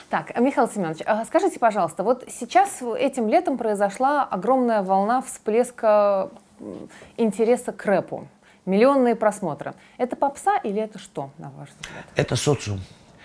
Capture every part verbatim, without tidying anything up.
Так, Михаил Семенович, а скажите, пожалуйста, вот сейчас этим летом произошла огромная волна всплеска интереса к рэпу. Миллионные просмотры. Это попса или это что, на ваш взгляд? Это социум.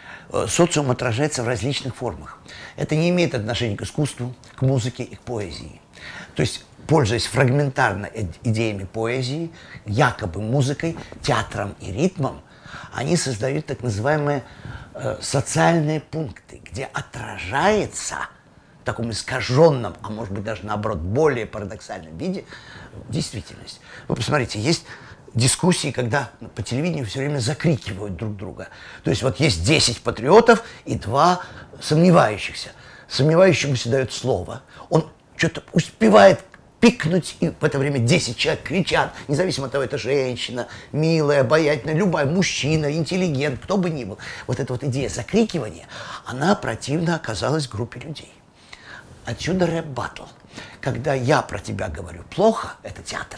Социум отражается в различных формах. Это не имеет отношения к искусству, к музыке и к поэзии. То есть, пользуясь фрагментарно идеями поэзии, якобы музыкой, театром и ритмом, они создают так называемые э, социальные пункты, где отражается в таком искаженном, а может быть даже наоборот более парадоксальном виде действительность. Вы посмотрите, есть дискуссии, когда по телевидению все время закрикивают друг друга. То есть вот есть десять патриотов и два сомневающихся. Сомневающемуся дают слово, он что-то успевает пикнуть, и в это время десять человек кричат, независимо от того, это женщина, милая, обаятельная, любая, мужчина, интеллигент, кто бы ни был. Вот эта вот идея закрикивания, она противно оказалась группе людей. Отсюда рэп-баттл. Когда я про тебя говорю плохо, это театр,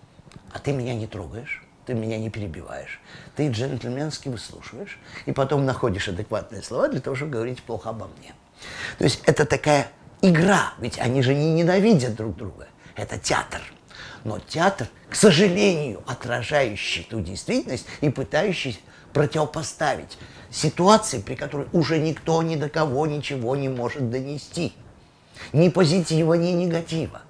а ты меня не трогаешь, ты меня не перебиваешь, ты джентльменски выслушиваешь, и потом находишь адекватные слова для того, чтобы говорить плохо обо мне. То есть это такая игра, ведь они же не ненавидят друг друга. Это театр. Но театр, к сожалению, отражающий ту действительность и пытающийся противопоставить ситуации, при которой уже никто ни до кого ничего не может донести. Ни позитива, ни негатива.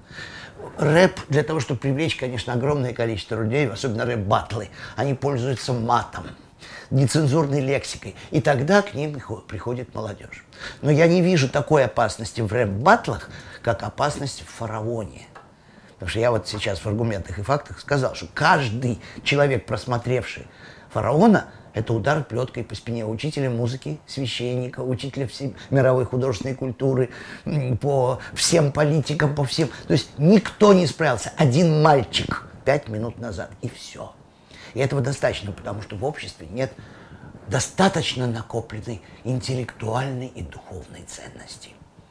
Рэп, для того, чтобы привлечь, конечно, огромное количество людей, особенно рэп-баттлы, они пользуются матом, нецензурной лексикой. И тогда к ним приходит молодежь. Но я не вижу такой опасности в рэп-баттлах, как опасность в фараоне. Потому что я вот сейчас в аргументах и фактах сказал, что каждый человек, просмотревший фараона, это удар плеткой по спине учителя музыки, священника, учителя всей мировой художественной культуры, по всем политикам, по всем. То есть никто не справился. Один мальчик пять минут назад, и все. И этого достаточно, потому что в обществе нет достаточно накопленной интеллектуальной и духовной ценности.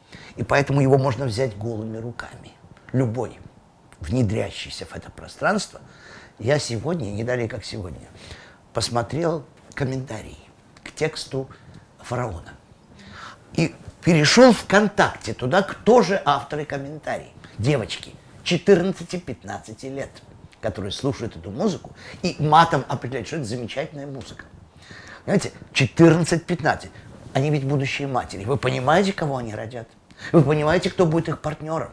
И поэтому его можно взять голыми руками. Любой, внедрящийся в это пространство. Я сегодня, не далее как сегодня, посмотрел комментарии к тексту фараона. И перешел ВКонтакте туда, кто же авторы комментариев. Девочки четырнадцати-пятнадцати лет, которые слушают эту музыку и матом определяют, что это замечательная музыка. Понимаете, четырнадцать-пятнадцать. Они ведь будущие матери. Вы понимаете, кого они родят? Вы понимаете, кто будет их партнером?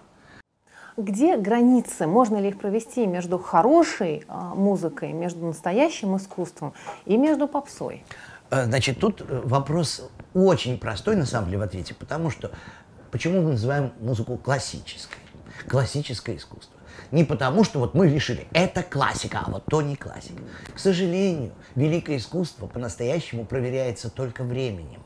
Где границы? Можно ли их провести между хорошей а, музыкой, между настоящим искусством и между попсой? Значит, тут вопрос очень простой, на самом деле, в ответе. Потому что, почему мы называем музыку классической? Классическое искусство. Не потому, что вот мы решили, это классика, а вот то не классика. К сожалению, великое искусство по-настоящему проверяется только временем.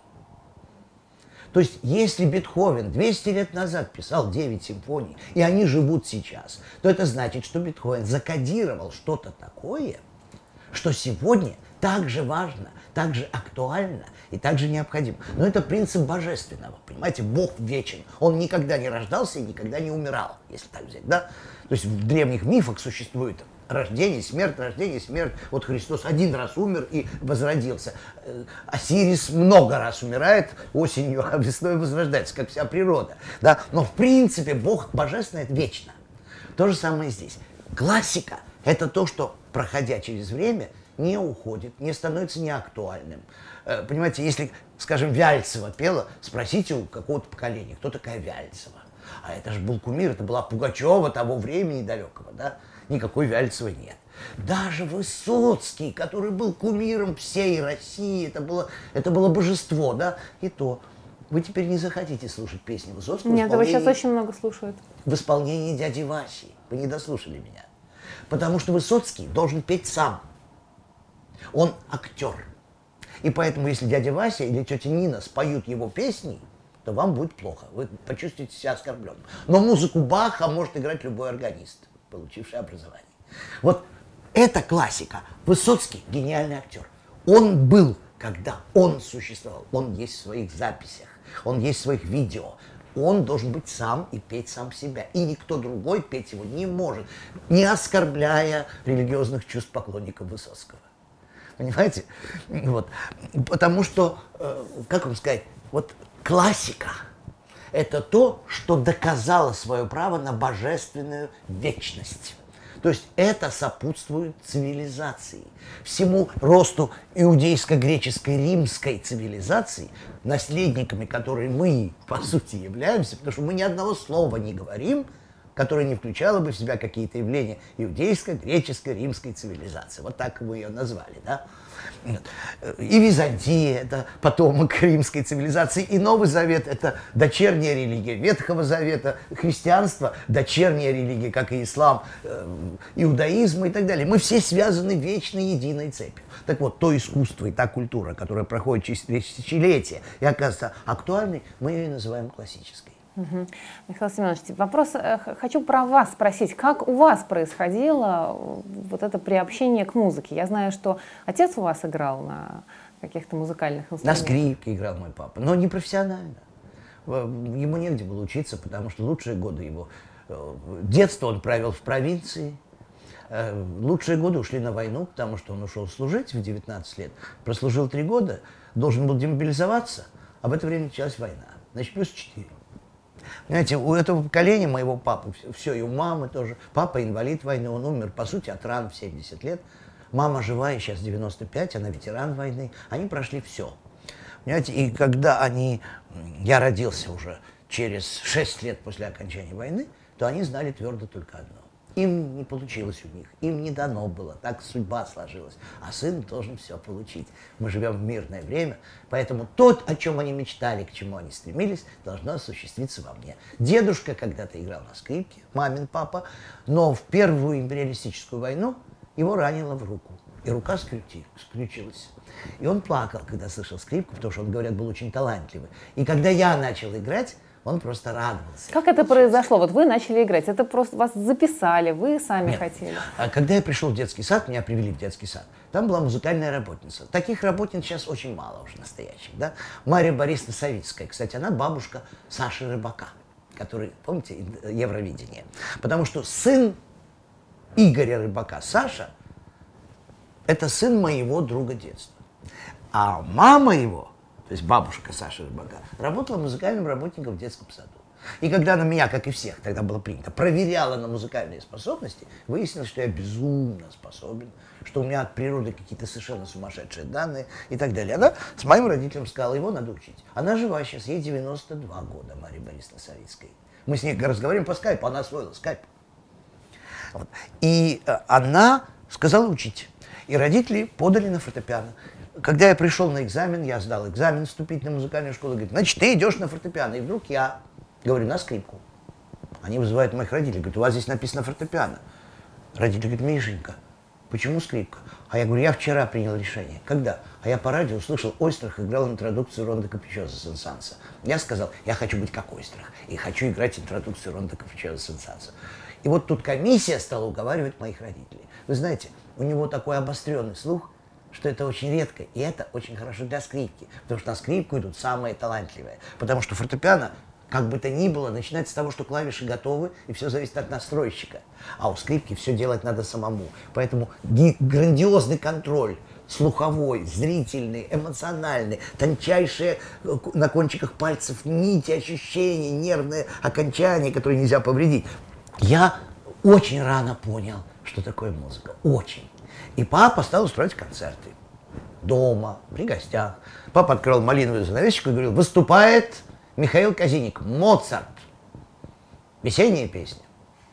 То есть, если Бетховен двести лет назад писал девять симфоний, и они живут сейчас, то это значит, что Бетховен закодировал что-то такое, что сегодня так же важно, так же актуально и так же необходимо. Но это принцип божественного, понимаете, Бог вечен. Он никогда не рождался и никогда не умирал, если так взять, да? То есть в древних мифах существует рождение, смерть, рождение, смерть. Вот Христос один раз умер и возродился. Осирис много раз умирает осенью, а весной возрождается, как вся природа. Да? Но в принципе Бог божественный – это вечно. То же самое здесь. Классика – это то, что, проходя через время, не уходит, не становится неактуальным. Понимаете, если, скажем, Вяльцева пела, спросите у какого-то поколения, кто такая Вяльцева. А это же был кумир, это была Пугачева того времени далекого, да? Никакой Вяльцевой нет. Даже Высоцкий, который был кумиром всей России, это было, это было божество, да? И то, вы теперь не захотите слушать песни Высоцкого. Нет, его сейчас очень много слушают. В исполнении дяди Васи. Вы не дослушали меня. Потому что Высоцкий должен петь сам. Он актер. И поэтому, если дядя Вася или тетя Нина споют его песни, то вам будет плохо. Вы почувствуете себя оскорбленным. Но музыку Баха может играть любой органист, получивший образование. Вот это классика. Высоцкий – гениальный актер. Он был, когда он существовал. Он есть в своих записях, он есть в своих видео. Он должен быть сам и петь сам себя. И никто другой петь его не может, не оскорбляя религиозных чувств поклонников Высоцкого. Понимаете? Вот. Потому что, как вам сказать, вот классика – это то, что доказало свое право на божественную вечность. То есть это сопутствует цивилизации. Всему росту иудейско-греческой римской цивилизации, наследниками которой мы, по сути, являемся, потому что мы ни одного слова не говорим, которое не включало бы в себя какие-то явления иудейской, греческой, римской цивилизации. Вот так мы ее назвали, да? И Византия – это потомок римской цивилизации, и Новый Завет – это дочерняя религия Ветхого Завета, христианство – дочерняя религия, как и ислам, иудаизм и так далее. Мы все связаны вечной единой цепью. Так вот, то искусство и та культура, которая проходит через тысячелетия и оказывается актуальной, мы ее и называем классической. Угу. Михаил Семенович, вопрос э, хочу про вас спросить. Как у вас происходило вот это приобщение к музыке? Я знаю, что отец у вас играл на каких-то музыкальных инструментах. На скрипке играл мой папа, но не профессионально. Ему негде было учиться, потому что лучшие годы его... Детство он провел в провинции. Лучшие годы ушли на войну, потому что он ушел служить в девятнадцать лет. Прослужил три года, должен был демобилизоваться, а в это время началась война. Значит, плюс четыре. Понимаете, у этого поколения моего папы, все, и у мамы тоже. Папа инвалид войны, он умер, по сути, от ран в семьдесят лет. Мама живая, сейчас девяносто пять, она ветеран войны. Они прошли все. Понимаете, и когда они... Я родился уже через шесть лет после окончания войны, то они знали твердо только одно. Им не получилось у них, им не дано было, так судьба сложилась. А сын должен все получить. Мы живем в мирное время, поэтому то, о чем они мечтали, к чему они стремились, должно осуществиться во мне. Дедушка когда-то играл на скрипке, мамин папа, но в первую империалистическую войну его ранило в руку, и рука скрути, скрючилась. И он плакал, когда слышал скрипку, потому что он, говорят, был очень талантливый. И когда я начал играть, он просто радовался. Как это произошло? Вот вы начали играть, это просто вас записали, вы сами Нет. хотели? А когда я пришел в детский сад, меня привели в детский сад, там была музыкальная работница. Таких работниц сейчас очень мало уже настоящих, да? Мария Борисовна Савицкая, кстати, она бабушка Саши Рыбака, который, помните, Евровидение. Потому что сын Игоря Рыбака, Саша, это сын моего друга детства. А мама его, то есть бабушка Саши Рыбака, работала музыкальным работником в детском саду. И когда она меня, как и всех, тогда было принято, проверяла на музыкальные способности, выяснилось, что я безумно способен, что у меня от природы какие-то совершенно сумасшедшие данные и так далее. Она с моим родителем сказала, его надо учить. Она жива сейчас, ей девяносто два года, Мария Борисовна Савицкая. Мы с ней разговариваем по скайпу, она освоила скайп. Вот. И э, она сказала учить. И родители подали на фортепиано. Когда я пришел на экзамен, я сдал экзамен вступить на музыкальную школу, говорит, значит, ты идешь на фортепиано. И вдруг я говорю, на скрипку. Они вызывают моих родителей, говорят, у вас здесь написано фортепиано. Родители говорят, Мишенька, почему скрипка? А я говорю, я вчера принял решение. Когда? А я по радио услышал, Ойстрах играл интродукцию Ронда Капричоза Сен-Санса. Я сказал, я хочу быть как Ойстрах, и хочу играть интродукцию Ронда Капричоза Сен-Санса. И вот тут комиссия стала уговаривать моих родителей. Вы знаете, у него такой обостренный слух, что это очень редко, и это очень хорошо для скрипки, потому что на скрипку идут самые талантливые. Потому что фортепиано, как бы то ни было, начинается с того, что клавиши готовы, и все зависит от настройщика. А у скрипки все делать надо самому. Поэтому грандиозный контроль, слуховой, зрительный, эмоциональный, тончайшие на кончиках пальцев нити, ощущения, нервные окончания, которые нельзя повредить. Я очень рано понял, что такое музыка. Очень. И папа стал устроить концерты. Дома, при гостях. Папа открыл малиновую занавесочку и говорил, выступает Михаил Казиник, Моцарт. Весенняя песня.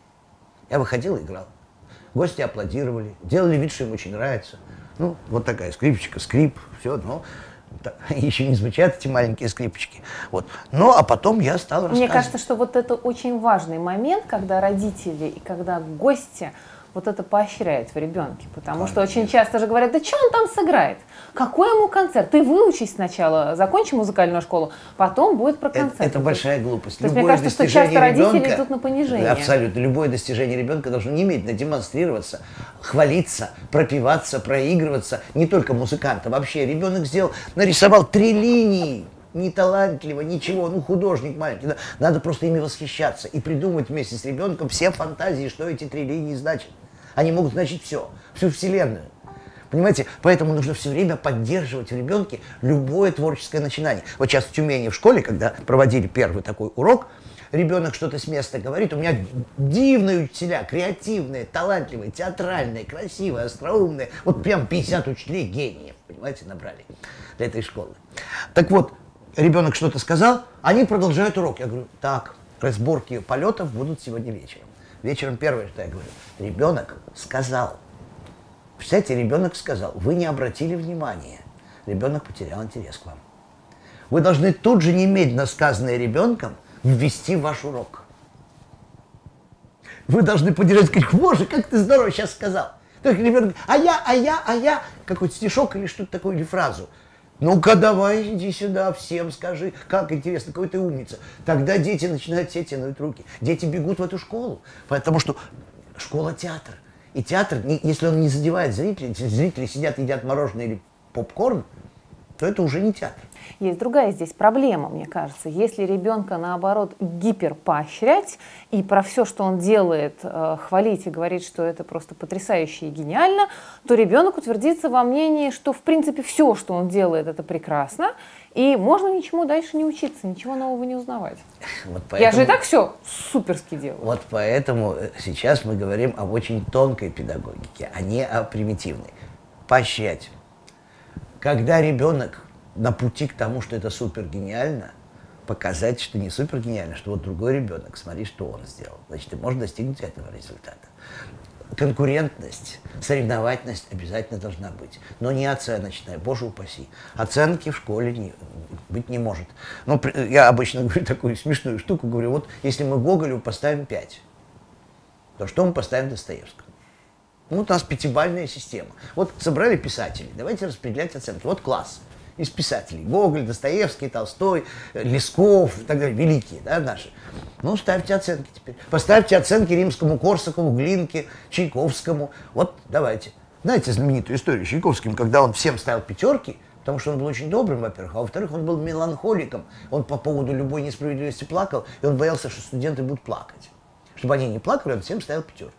Я выходил и играл. Гости аплодировали, делали вид, что им очень нравится. Ну, вот такая скрипочка, скрип, все, но еще не звучат эти маленькие скрипочки. Вот. Ну, а потом я стал рассказывать. Мне кажется, что вот это очень важный момент, когда родители и когда гости вот это поощряют в ребенке. Потому Конечно. Что очень часто же говорят, да что он там сыграет? Какой ему концерт? Ты выучись сначала, закончи музыкальную школу, потом будет про концерт. Это, это большая глупость. То есть, мне кажется, что часто родители ребенка, идут на понижение. Абсолютно. Любое достижение ребенка должно немедленно демонстрироваться, хвалиться, пропиваться, проигрываться. Не только музыканта. Вообще ребенок сделал, нарисовал три линии. Не талантливо, ничего, ну художник маленький. Да. Надо просто ими восхищаться и придумать вместе с ребенком все фантазии, что эти три линии значат. Они могут значить все, всю вселенную. Понимаете? Поэтому нужно все время поддерживать в ребенке любое творческое начинание. Вот сейчас в Тюмени в школе, когда проводили первый такой урок, ребенок что-то с места говорит, у меня дивные учителя, креативные, талантливые, театральные, красивые, остроумные. Вот прям пятьдесят учителей гениев, понимаете, набрали для этой школы. Так вот, ребенок что-то сказал, они продолжают урок. Я говорю, так, разборки полетов будут сегодня вечером. Вечером первое, что я говорю, ребенок сказал. Представляете, ребенок сказал, вы не обратили внимания. Ребенок потерял интерес к вам. Вы должны тут же немедленно сказанное ребенком ввести в ваш урок. Вы должны поддержать, сказать, боже, как ты здорово сейчас сказал. Только ребенок, а я, а я, а я, какой-то стишок или что-то такое, или фразу. Ну-ка, давай, иди сюда, всем скажи, как интересно, какой ты умница. Тогда дети начинают все тянуть руки. Дети бегут в эту школу, потому что школа театр. И театр, если он не задевает зрителей, если зрители сидят, едят мороженое или попкорн, то это уже не театр. Есть другая здесь проблема, мне кажется. Если ребенка, наоборот, гиперпоощрять и про все, что он делает, хвалить и говорить, что это просто потрясающе и гениально, то ребенок утвердится во мнении, что, в принципе, все, что он делает, это прекрасно, и можно ничему дальше не учиться, ничего нового не узнавать. Вот поэтому... Я же и так все суперски делаю. Вот поэтому сейчас мы говорим об очень тонкой педагогике, а не о примитивной. Поощрять. Когда ребенок на пути к тому, что это супер гениально, показать, что не супер гениально, что вот другой ребенок, смотри, что он сделал. Значит, ты можешь достигнуть этого результата. Конкурентность, соревновательность обязательно должна быть, но не оценочная, боже упаси. Оценки в школе не, быть не может. Ну, я обычно говорю такую смешную штуку, говорю, вот если мы Гоголю поставим пять, то что мы поставим Достоевскому? Ну, у нас пятибалльная система. Вот собрали писателей, давайте распределять оценки. Вот класс из писателей. Гоголь, Достоевский, Толстой, Лесков и так далее. Великие, да, наши. Ну, ставьте оценки теперь. Поставьте оценки Римскому-Корсакову, Глинке, Чайковскому. Вот, давайте. Знаете знаменитую историю с Чайковским, когда он всем ставил пятерки, потому что он был очень добрым, во-первых, а во-вторых, он был меланхоликом. Он по поводу любой несправедливости плакал, и он боялся, что студенты будут плакать. Чтобы они не плакали, он всем ставил пятерки.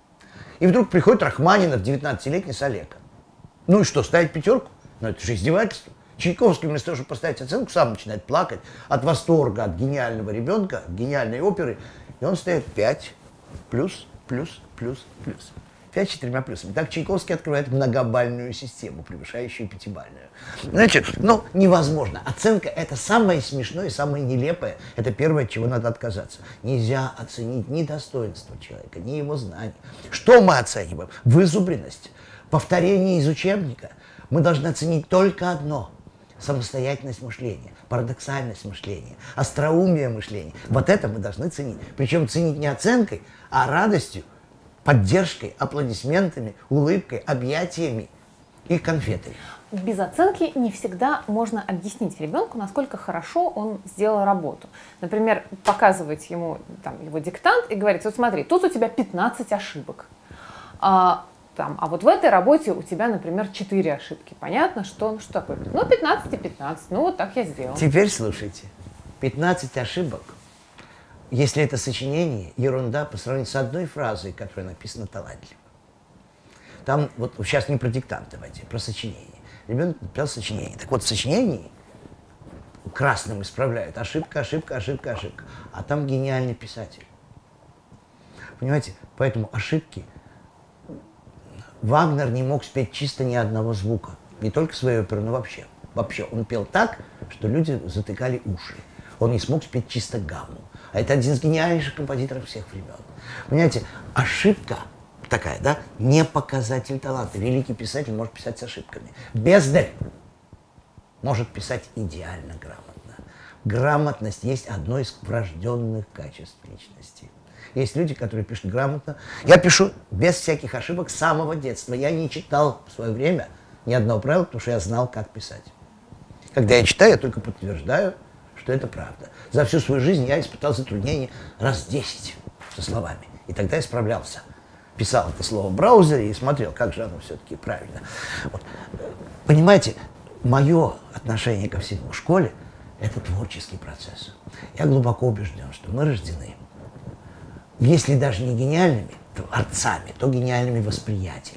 И вдруг приходит Рахманинов, девятнадцатилетний, с Олегом. Ну и что, ставить пятерку? Ну это же издевательство. Чайковский вместо того, чтобы поставить оценку, сам начинает плакать от восторга, от гениального ребенка, от гениальной оперы. И он ставит пять, плюс, плюс, плюс, плюс. пять с четырьмя плюсами. Так Чайковский открывает многобальную систему, превышающую пятибальную. Значит, ну, невозможно. Оценка – это самое смешное и самое нелепое. Это первое, от чего надо отказаться. Нельзя оценить ни достоинство человека, ни его знаний. Что мы оцениваем? Вызубренность, повторение из учебника. Мы должны оценить только одно – самостоятельность мышления, парадоксальность мышления, остроумие мышления. Вот это мы должны ценить. Причем ценить не оценкой, а радостью, поддержкой, аплодисментами, улыбкой, объятиями и конфетой. Без оценки не всегда можно объяснить ребенку, насколько хорошо он сделал работу. Например, показывать ему там, его диктант и говорить, вот смотри, тут у тебя пятнадцать ошибок. А, там, а вот в этой работе у тебя, например, четыре ошибки. Понятно, что, ну, что такое? Ну, пятнадцать и пятнадцать, ну вот так я сделал. Теперь слушайте, пятнадцать ошибок. Если это сочинение, ерунда по сравнению с одной фразой, которая написана талантливо. Там, вот сейчас не про диктант давайте, про сочинение. Ребенок написал сочинение. Так вот, в сочинении красным исправляют ошибка, ошибка, ошибка, ошибка. А там гениальный писатель. Понимаете? Поэтому ошибки. Вагнер не мог спеть чисто ни одного звука. Не только свою оперу, но вообще. Вообще, он пел так, что люди затыкали уши. Он не смог спеть чисто гамму. А это один из гениальнейших композиторов всех времен. Понимаете, ошибка такая, да, не показатель таланта. Великий писатель может писать с ошибками. Бездарь может писать идеально грамотно. Грамотность есть одно из врожденных качеств личности. Есть люди, которые пишут грамотно. Я пишу без всяких ошибок с самого детства. Я не читал в свое время ни одного правила, потому что я знал, как писать. Когда я читаю, я только подтверждаю, что это правда. За всю свою жизнь я испытал затруднения раз десять со словами. И тогда я справлялся. Писал это слово в браузере и смотрел, как же оно все-таки правильно. Вот. Понимаете, мое отношение ко всему в школе – это творческий процесс. Я глубоко убежден, что мы рождены, если даже не гениальными творцами, то гениальными восприятелями.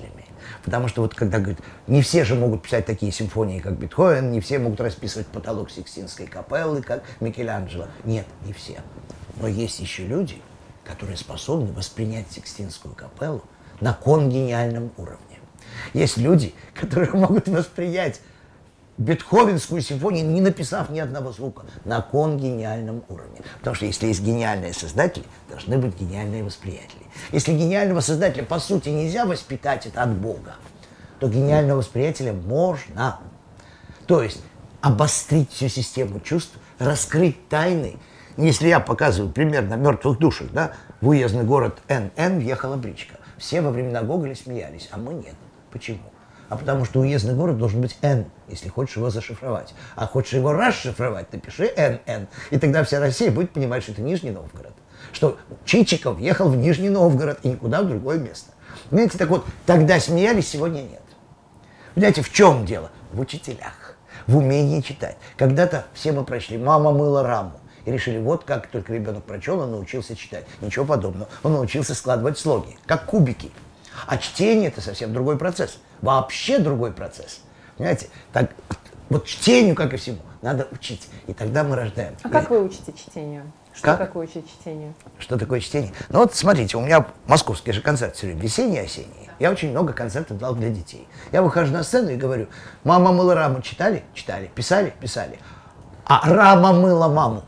Потому что вот когда говорят, не все же могут писать такие симфонии, как Бетховен, не все могут расписывать потолок Сикстинской капеллы, как Микеланджело. Нет, не все. Но есть еще люди, которые способны воспринять Сикстинскую капеллу на конгениальном уровне. Есть люди, которые могут воспринять Бетховенскую симфонию, не написав ни одного звука, на конгениальном уровне. Потому что если есть гениальные создатели, должны быть гениальные восприятели. Если гениального создателя, по сути, нельзя воспитать это от Бога, то гениального восприятеля можно. То есть обострить всю систему чувств, раскрыть тайны. Если я показываю пример на «Мертвых душах», да, в уездный город Н Н въехала бричка. Все во времена Гоголя смеялись, а мы нет. Почему? А потому что уездный город должен быть Н, если хочешь его зашифровать. А хочешь его расшифровать, напиши Н Н. И тогда вся Россия будет понимать, что это Нижний Новгород. Что Чичиков ехал в Нижний Новгород и никуда в другое место. Понимаете, так вот, тогда смеялись, сегодня нет. Понимаете, в чем дело? В учителях, в умении читать. Когда-то все мы прочли «Мама мыла раму». И решили, вот как только ребенок прочел, он научился читать. Ничего подобного. Он научился складывать слоги, как кубики. А чтение – это совсем другой процесс. Вообще другой процесс. Понимаете? Так, вот чтению, как и всему, надо учить. И тогда мы рождаем. А как вы учите чтению? Что как? такое учить чтению? Что такое чтение? Ну вот смотрите, у меня московский же концерт все время, весенний, осенний. Я очень много концертов дал для детей. Я выхожу на сцену и говорю, «Мама мыла раму» читали? Читали. Писали? Писали. А «Рама мыла маму».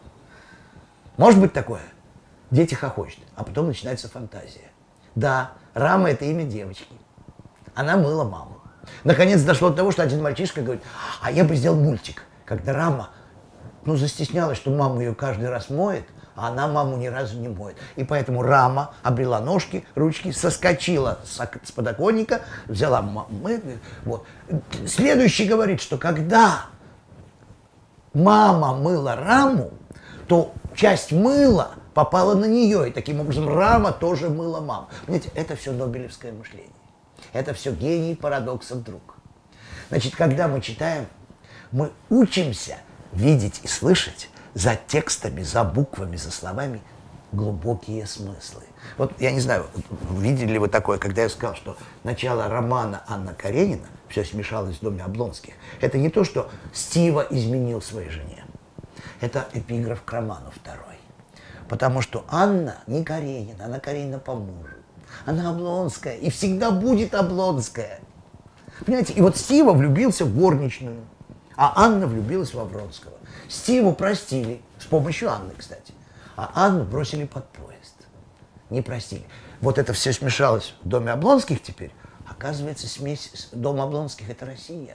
Может быть такое? Дети хохочут, а потом начинается фантазия. Да, Рама – это имя девочки. Она мыла маму. Наконец дошло до того, что один мальчишка говорит, а я бы сделал мультик, когда Рама, ну, застеснялась, что мама ее каждый раз моет, а она маму ни разу не моет. И поэтому Рама обрела ножки, ручки, соскочила с, с подоконника, взяла маму. Вот. Следующий говорит, что когда мама мыла Раму, то часть мыла попала на нее, и таким образом Рама тоже мыла маму. Понимаете, это все нобелевское мышление. Это все гений парадоксов друг. Значит, когда мы читаем, мы учимся видеть и слышать за текстами, за буквами, за словами глубокие смыслы. Вот я не знаю, видели ли вы такое, когда я сказал, что начало романа Анна Каренина, все смешалось в доме Облонских, это не то, что Стива изменил своей жене. Это эпиграф к роману второй. Потому что Анна не Каренина, она Каренина по мужу. Она Облонская и всегда будет Облонская. Понимаете, и вот Стива влюбился в горничную, а Анна влюбилась во Вронского. Стиву простили, с помощью Анны, кстати, а Анну бросили под поезд. Не простили. Вот это все смешалось в доме Облонских теперь. Оказывается, смесь дома Облонских – это Россия.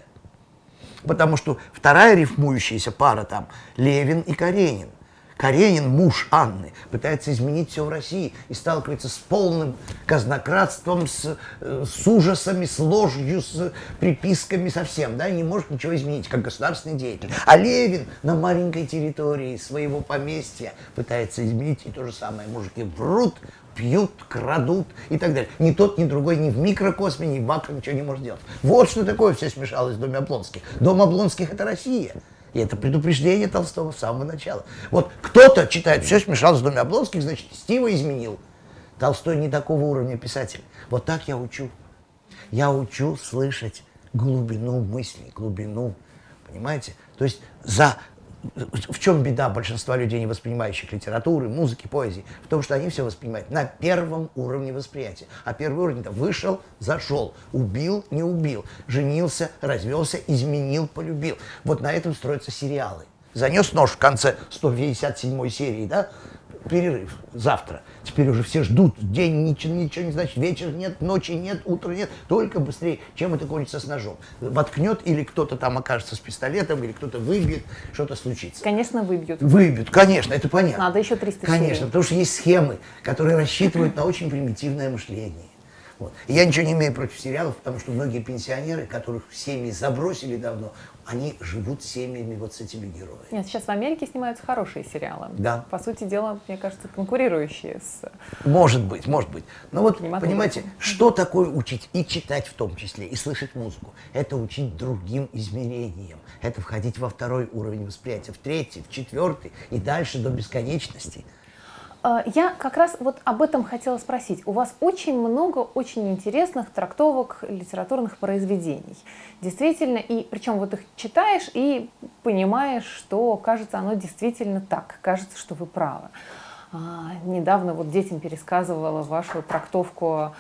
Потому что вторая рифмующаяся пара там – Левин и Каренин. Каренин, муж Анны, пытается изменить все в России и сталкивается с полным казнократством, с, с ужасами, с ложью, с приписками, совсем, да, не может ничего изменить, как государственный деятель. А Левин на маленькой территории своего поместья пытается изменить, и то же самое. Мужики врут, пьют, крадут и так далее. Ни тот, ни другой, ни в микрокосме, ни в макро ничего не может делать. Вот что такое все смешалось в доме Облонских. Дом Облонских – это Россия. И это предупреждение Толстого с самого начала. Вот кто-то читает, все смешалось в доме Облонских, значит, Стива изменил. Толстой не такого уровня писатель. Вот так я учу. Я учу слышать глубину мыслей, глубину, понимаете? То есть за... В чем беда большинства людей, не воспринимающих литературы, музыки, поэзии? В том, что они все воспринимают на первом уровне восприятия. А первый уровень – это вышел, зашел, убил, не убил, женился, развелся, изменил, полюбил. Вот на этом строятся сериалы. Занес нож в конце сто пятьдесят седьмой серии, да? Перерыв завтра. Теперь уже все ждут. День ничего, ничего не значит. Вечер нет, ночи нет, утра нет. Только быстрее, чем это кончится с ножом. Воткнет или кто-то там окажется с пистолетом, или кто-то выбьет, что-то случится. Конечно, выбьют. Выбьют, конечно, это понятно. Надо еще триста Конечно, серий. потому что есть схемы, которые рассчитывают на очень примитивное мышление. Вот. И я ничего не имею против сериалов, потому что многие пенсионеры, которых семьи забросили давно, они живут семьями вот с этими героями. Нет, сейчас в Америке снимаются хорошие сериалы. Да. По сути дела, мне кажется, конкурирующие с... Может быть, может быть. Но вот, Кинематографом. понимаете, что такое учить и читать в том числе, и слышать музыку? Это учить другим измерениям. Это входить во второй уровень восприятия, в третий, в четвертый и дальше до бесконечности. Я как раз вот об этом хотела спросить. У вас очень много очень интересных трактовок литературных произведений. Действительно, и причем вот их читаешь и понимаешь, что, кажется, оно действительно так. Кажется, что вы правы. А, недавно вот детям пересказывала вашу трактовку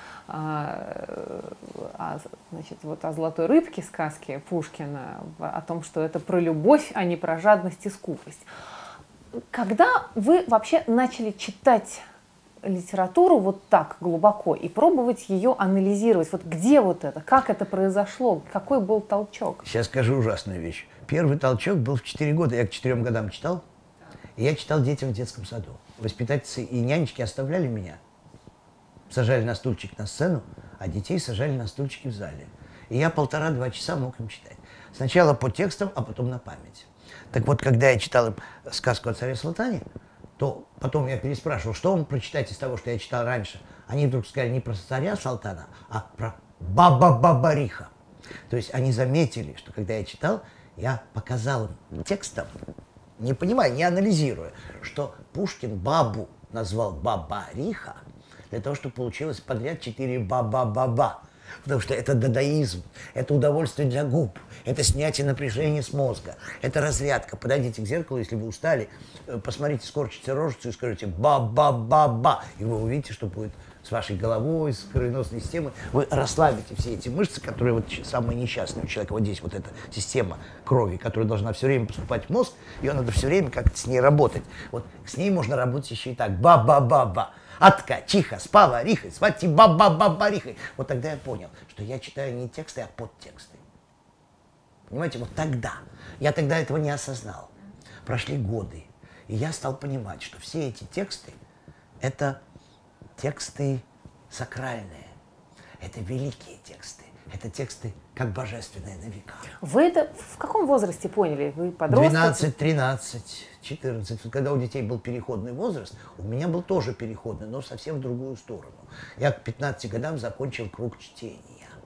а, а, значит, вот о «Золотой рыбке» сказки Пушкина, о том, что это про любовь, а не про жадность и скупость. Когда вы вообще начали читать литературу вот так глубоко и пробовать ее анализировать? Вот где вот это? Как это произошло? Какой был толчок? Сейчас скажу ужасную вещь. Первый толчок был в четыре года. Я к четырем годам читал. И я читал детям в детском саду. Воспитательницы и нянечки оставляли меня. Сажали на стульчик на сцену, а детей сажали на стульчики в зале. И я полтора-два часа мог им читать. Сначала по текстам, а потом на память. Так вот, когда я читал им сказку о царе Салтане, то потом я переспрашивал, что вам прочитать из того, что я читал раньше. Они вдруг сказали не про царя Салтана, а про Баба-Бабариха. То есть они заметили, что когда я читал, я показал им текстом, не понимая, не анализируя, что Пушкин бабу назвал Бабариха для того, чтобы получилось подряд четыре Ба-Ба-Ба-Ба. Потому что это дадаизм, это удовольствие для губ, это снятие напряжения с мозга, это разрядка. Подойдите к зеркалу, если вы устали, посмотрите, скорчите рожицу и скажите «ба-ба-ба-ба», и вы увидите, что будет с вашей головой, с кровеносной системой. Вы расслабите все эти мышцы, которые вот самые несчастные у человека. Вот здесь вот эта система крови, которая должна все время поступать в мозг, ее надо все время как-то с ней работать. Вот с ней можно работать еще и так «ба-ба-ба-ба». Атка, чиха, с поварихой, свати ба-ба-ба-барихой. Вот тогда я понял, что я читаю не тексты, а подтексты. Понимаете, вот тогда. Я тогда этого не осознал. Прошли годы, и я стал понимать, что все эти тексты – это тексты сакральные, это великие тексты, это тексты как божественные на века. Вы это в каком возрасте поняли? Вы подросток? двенадцать, тринадцать, четырнадцать. Когда у детей был переходный возраст, у меня был тоже переходный, но совсем в другую сторону. Я к пятнадцати годам закончил круг чтения.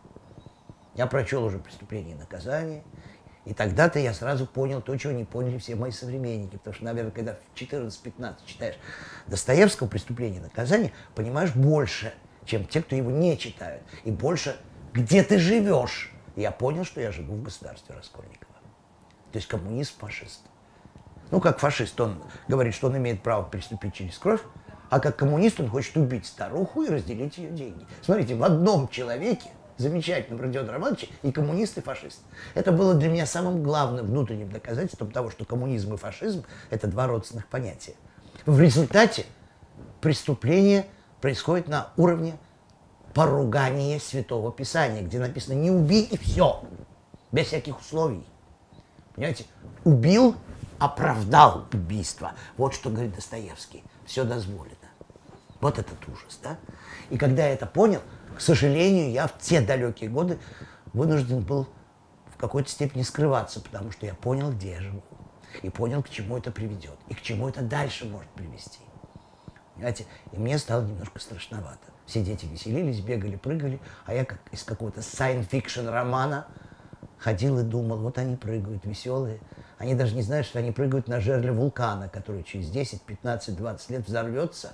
Я прочел уже «Преступление и наказание», и тогда-то я сразу понял то, чего не поняли все мои современники. Потому что, наверное, когда в четырнадцать-пятнадцать читаешь Достоевского «Преступление и наказание», понимаешь больше, чем те, кто его не читают. И больше, где ты живешь. Я понял, что я живу в государстве Раскольникова. То есть коммунист, фашист. Ну, как фашист, он говорит, что он имеет право переступить через кровь, а как коммунист он хочет убить старуху и разделить ее деньги. Смотрите, в одном человеке замечательном Родионе Романовиче и коммунист, и фашист. Это было для меня самым главным внутренним доказательством того, что коммунизм и фашизм – это два родственных понятия. В результате преступление происходит на уровне поругания Святого Писания, где написано «не убей» и все, без всяких условий. Понимаете? Убил, оправдал убийство. Вот что говорит Достоевский. Все дозволено. Вот этот ужас, да? И когда я это понял, к сожалению, я в те далекие годы вынужден был в какой-то степени скрываться, потому что я понял, где я живу. И понял, к чему это приведет. И к чему это дальше может привести. Понимаете? И мне стало немножко страшновато. Все дети веселились, бегали, прыгали, а я как из какого-то science-fiction романа ходил и думал, вот они прыгают, веселые. Они даже не знают, что они прыгают на жерле вулкана, который через десять, пятнадцать, двадцать лет взорвется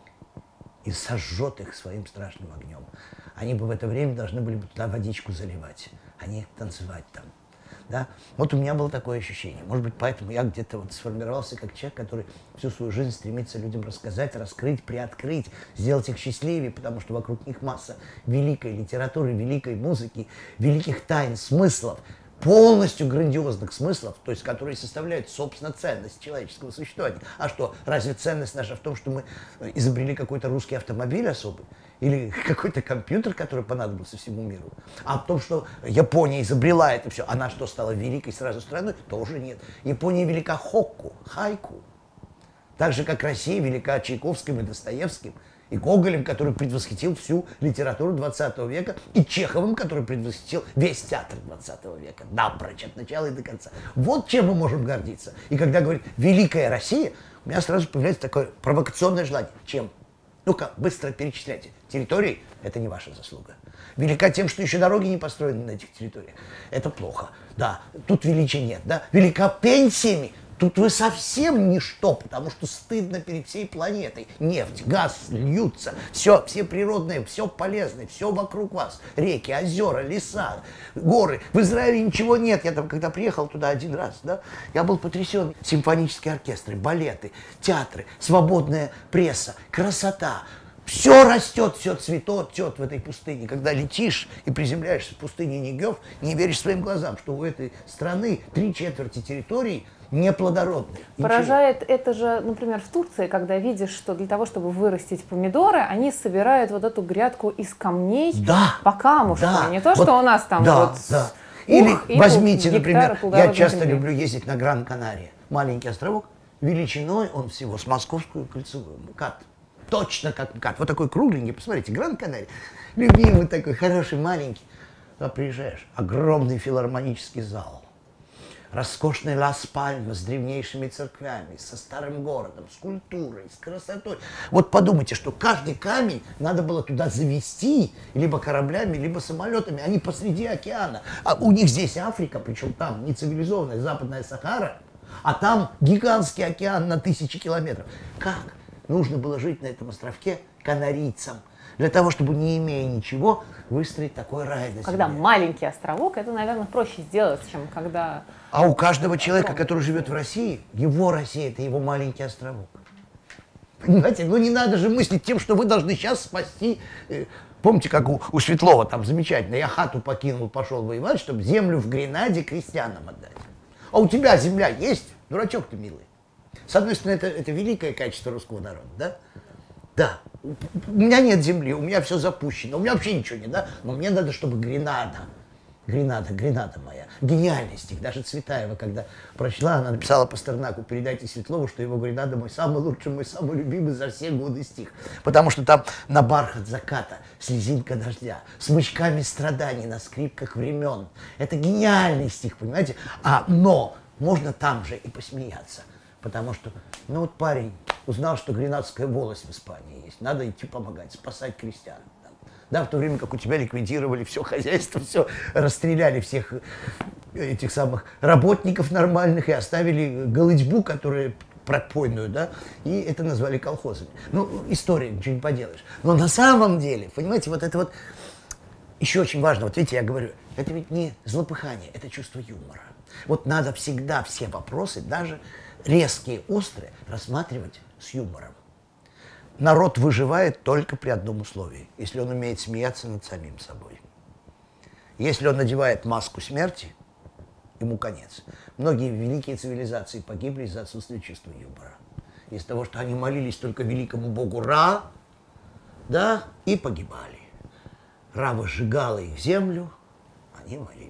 и сожжет их своим страшным огнем. Они бы в это время должны были бы туда водичку заливать, а не танцевать там. Да? Вот у меня было такое ощущение. Может быть, поэтому я где-то вот сформировался как человек, который всю свою жизнь стремится людям рассказать, раскрыть, приоткрыть, сделать их счастливее, потому что вокруг них масса великой литературы, великой музыки, великих тайн, смыслов, полностью грандиозных смыслов, то есть которые составляют, собственно, ценность человеческого существования. А что, разве ценность наша в том, что мы изобрели какой-то русский автомобиль особый? Или какой-то компьютер, который понадобился всему миру? А в том, что Япония изобрела это все, она что, стала великой сразу страной? Тоже нет. Япония велика хокку, хайку. Так же, как Россия велика Чайковским и Достоевским, и Гоголем, который предвосхитил всю литературу двадцатого века, и Чеховым, который предвосхитил весь театр двадцатого века, напрочь, от начала и до конца. Вот чем мы можем гордиться. И когда говорит «Великая Россия», у меня сразу появляется такое провокационное желание. Чем? Ну-ка, быстро перечисляйте. Территории – это не ваша заслуга. Велика тем, что еще дороги не построены на этих территориях. Это плохо. Да, тут величия нет. Да? Велика пенсиями. Тут вы совсем ничто, потому что стыдно перед всей планетой. Нефть, газ льются, все, все природные, все полезное, все вокруг вас. Реки, озера, леса, горы. В Израиле ничего нет. Я там, когда приехал туда один раз, да, я был потрясен. Симфонические оркестры, балеты, театры, свободная пресса, красота. Все растет, все цветет, цветет в этой пустыне. Когда летишь и приземляешься в пустыне Негев, не веришь своим глазам, что у этой страны три четверти территорий неплодородные. Поражает это же, например, в Турции, когда видишь, что для того, чтобы вырастить помидоры, они собирают вот эту грядку из камней, да, по камушку. Да, Не то, вот, что у нас там да, вот... Да. Или Ух, возьмите, например, я часто земли. люблю ездить на Гран-Канария. Маленький островок, величиной он всего с Московскую кольцевую. МКАД. Точно как МКАД. Вот такой кругленький, посмотрите, Гран-Канария. Любимый такой, хороший, маленький. Туда приезжаешь, огромный филармонический зал. Роскошный Лас-Пальмас с древнейшими церквями, со старым городом, с культурой, с красотой. Вот подумайте, что каждый камень надо было туда завезти либо кораблями, либо самолетами. Они посреди океана. А у них здесь Африка, причем там не цивилизованная Западная Сахара, а там гигантский океан на тысячи километров. Как нужно было жить на этом островке канарийцам? Для того, чтобы, не имея ничего, выстроить такой рай на земле. Когда маленький островок, это, наверное, проще сделать, чем когда... А у каждого человека, который живет в России, его Россия – это его маленький островок. Понимаете? Ну не надо же мыслить тем, что вы должны сейчас спасти... Помните, как у, у Светлова там замечательно, я хату покинул, пошел воевать, чтобы землю в Гренаде крестьянам отдать. А у тебя земля есть? Дурачок ты, милый. С одной стороны, это, это великое качество русского народа, да? Да. У меня нет земли, у меня все запущено, у меня вообще ничего нет, да? Но мне надо, чтобы Гренада, Гренада, Гренада моя, гениальность их. Даже Цветаева, когда прочла, она написала Пастернаку: передайте Светлову, что его Гренада мой самый лучший, мой самый любимый за все годы стих. Потому что там на бархат заката, слезинка дождя, смычками страданий на скрипках времен. Это гениальный стих, понимаете? А, но можно там же и посмеяться. Потому что, ну вот парень узнал, что гренадская волость в Испании есть. Надо идти помогать, спасать крестьян. Да, в то время как у тебя ликвидировали все хозяйство, все, расстреляли всех этих самых работников нормальных и оставили голытьбу, которая пропойную, да, и это назвали колхозами. Ну, история, ничего не поделаешь. Но на самом деле, понимаете, вот это вот еще очень важно, вот видите, я говорю, это ведь не злопыхание, это чувство юмора. Вот надо всегда все вопросы, даже резкие, острые, рассматривать с юмором. Народ выживает только при одном условии, если он умеет смеяться над самим собой. Если он надевает маску смерти, ему конец. Многие великие цивилизации погибли из-за отсутствия чувства юмора. Из-за того, что они молились только великому богу Ра, да, и погибали. Ра выжигала их землю, они молились.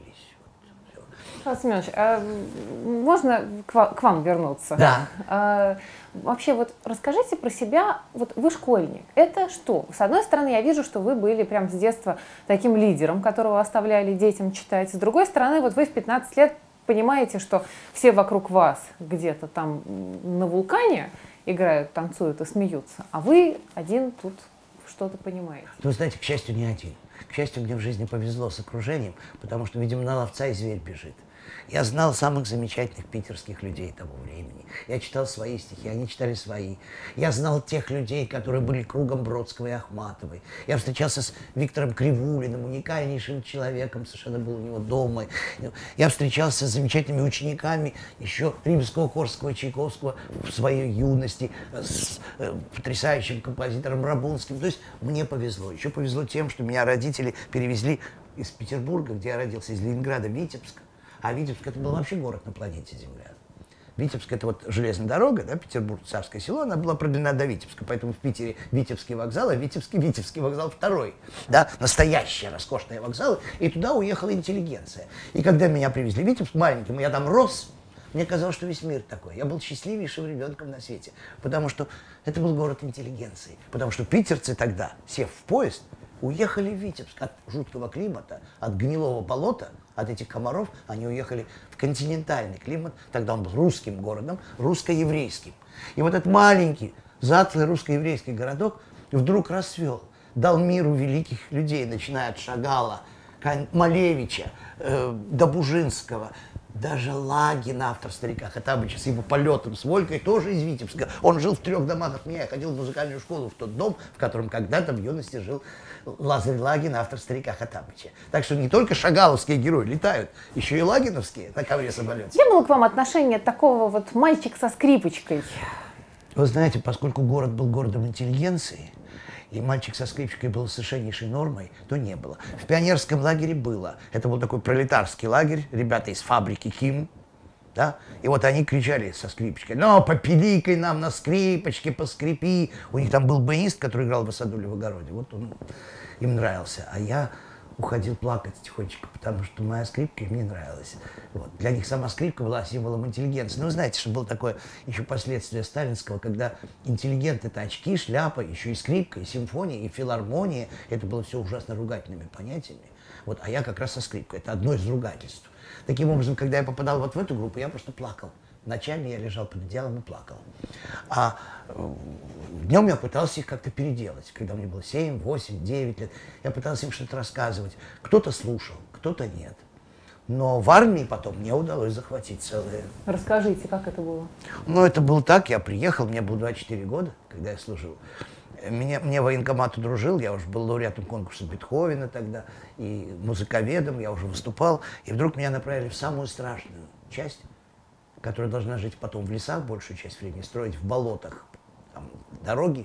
Михаил Семенович, а можно к вам, к вам вернуться? Да. А, вообще, вот расскажите про себя. Вот вы школьник. Это что? С одной стороны, я вижу, что вы были прям с детства таким лидером, которого оставляли детям читать. С другой стороны, вот вы в пятнадцать лет понимаете, что все вокруг вас где-то там на вулкане играют, танцуют и смеются, а вы один тут что-то понимаете. Вы знаете, к счастью, не один. К счастью, мне в жизни повезло с окружением, потому что, видимо, на ловца и зверь бежит. Я знал самых замечательных питерских людей того времени. Я читал свои стихи, они читали свои. Я знал тех людей, которые были кругом Бродского и Ахматовой. Я встречался с Виктором Кривулиным, уникальнейшим человеком, совершенно был у него дома. Я встречался с замечательными учениками еще Римского, Корского, Чайковского в своей юности, с э, потрясающим композитором Рабунским. То есть мне повезло. Еще повезло тем, что меня родители перевезли из Петербурга, где я родился, из Ленинграда, в Витебск. А Витебск — это был вообще город на планете Земля. Витебск — это вот железная дорога, да, Петербург, Царское село, она была продлена до Витебска, поэтому в Питере Витебский вокзал, а Витебский, Витебский вокзал второй, да, настоящие роскошные вокзалы, и туда уехала интеллигенция. И когда меня привезли в Витебск маленьким, я там рос, мне казалось, что весь мир такой. Я был счастливейшим ребенком на свете, потому что это был город интеллигенции, потому что питерцы тогда, сев в поезд, уехали в Витебск от жуткого климата, от гнилого болота, от этих комаров, они уехали в континентальный климат. Тогда он был русским городом, русско-еврейским. И вот этот маленький, затлый русско-еврейский городок вдруг расцвел, дал миру великих людей, начиная от Шагала, Малевича, э, Добужинского, Даже Лагин, автор «Старика Хоттабыча», с его полетом с Волькой, тоже из Витебска. Он жил в трех домах от меня. Я ходил в музыкальную школу в тот дом, в котором когда-то в юности жил Лазарь Лагин, автор «Старика Хоттабыча». Так что не только шагаловские герои летают, еще и лагиновские на ковре самолете. Где было к вам отношение такого вот мальчик со скрипочкой? Вы знаете, поскольку город был городом интеллигенции, и мальчик со скрипочкой был совершеннейшей нормой, то не было. В пионерском лагере было. Это был такой пролетарский лагерь, ребята из фабрики Хим, да, и вот они кричали со скрипочкой: «Ну, попиликай нам на скрипочке, поскрипи». У них там был баянист, который играл в «Асадуле в огороде», вот он им нравился, а я уходил плакать тихонечко, потому что моя скрипка им не нравилась. Вот. Для них сама скрипка была символом интеллигенции. Ну, вы знаете, что было такое еще последствие сталинского, когда интеллигент — это очки, шляпа, еще и скрипка, и симфония, и филармония. Это было все ужасно ругательными понятиями. Вот. А я как раз со скрипкой. Это одно из ругательств. Таким образом, когда я попадал вот в эту группу, я просто плакал. Ночами я лежал под одеялом и плакал. А днем я пытался их как-то переделать. Когда мне было семь, восемь, девять лет, я пытался им что-то рассказывать. Кто-то слушал, кто-то нет. Но в армии потом мне удалось захватить целые... Расскажите, как это было? Ну, это было так. Я приехал, мне было двадцать четыре года, когда я служил. Меня, мне военкомат удружил, я уже был лауреатом конкурса Бетховена тогда, и музыковедом, я уже выступал. И вдруг меня направили в самую страшную часть, которая должна жить потом в лесах большую часть времени, строить в болотах там, дороги.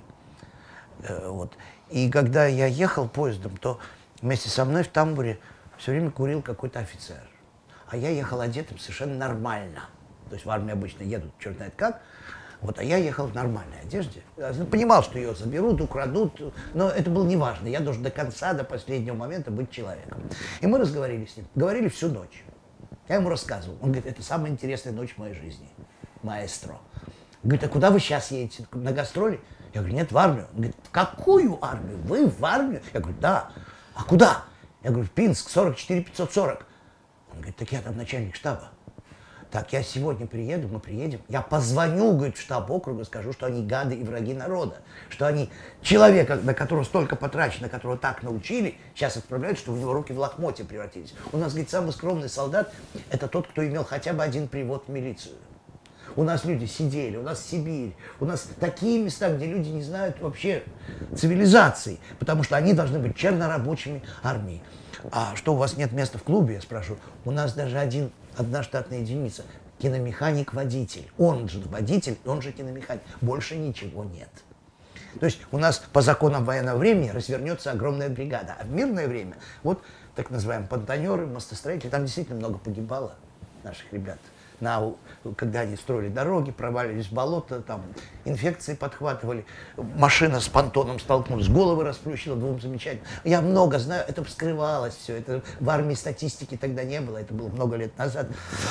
Э, вот. И когда я ехал поездом, то вместе со мной в тамбуре все время курил какой-то офицер. А я ехал одетым совершенно нормально. То есть в армии обычно едут черт знает как. Вот, а я ехал в нормальной одежде. Я понимал, что ее заберут, украдут, но это было неважно. Я должен до конца, до последнего момента быть человеком. И мы разговаривали с ним. Говорили всю ночь. Я ему рассказывал. Он говорит: это самая интересная ночь в моей жизни, маэстро. Говорит: а куда вы сейчас едете? На гастроли? Я говорю: нет, в армию. Он говорит: в какую армию? Вы в армию? Я говорю: да. А куда? Я говорю: в Пинск, сорок четыре пятьсот сорок. Он говорит: так я там начальник штаба. Так, я сегодня приеду, мы приедем. Я позвоню, говорит, в штаб округа, скажу, что они гады и враги народа. Что они человека, на которого столько потрачено, которого так научили, сейчас отправляют, что у него руки в лохмотья превратились. У нас, говорит, самый скромный солдат – это тот, кто имел хотя бы один привод в милицию. У нас люди сидели, у нас Сибирь, у нас такие места, где люди не знают вообще цивилизации, потому что они должны быть чернорабочими армии. А что, у вас нет места в клубе, я спрашиваю? У нас даже один, одна штатная единица, киномеханик-водитель. Он же водитель, он же киномеханик. Больше ничего нет. То есть у нас по законам военного времени развернется огромная бригада, а в мирное время вот так называемые понтонеры, мостостроители, там действительно много погибало наших ребят. На, когда они строили дороги, провалились в болото, там инфекции подхватывали, машина с понтоном столкнулась, головы расплющила двум замечательным. Я много знаю, это скрывалось все, это в армии статистики тогда не было, это было много лет назад.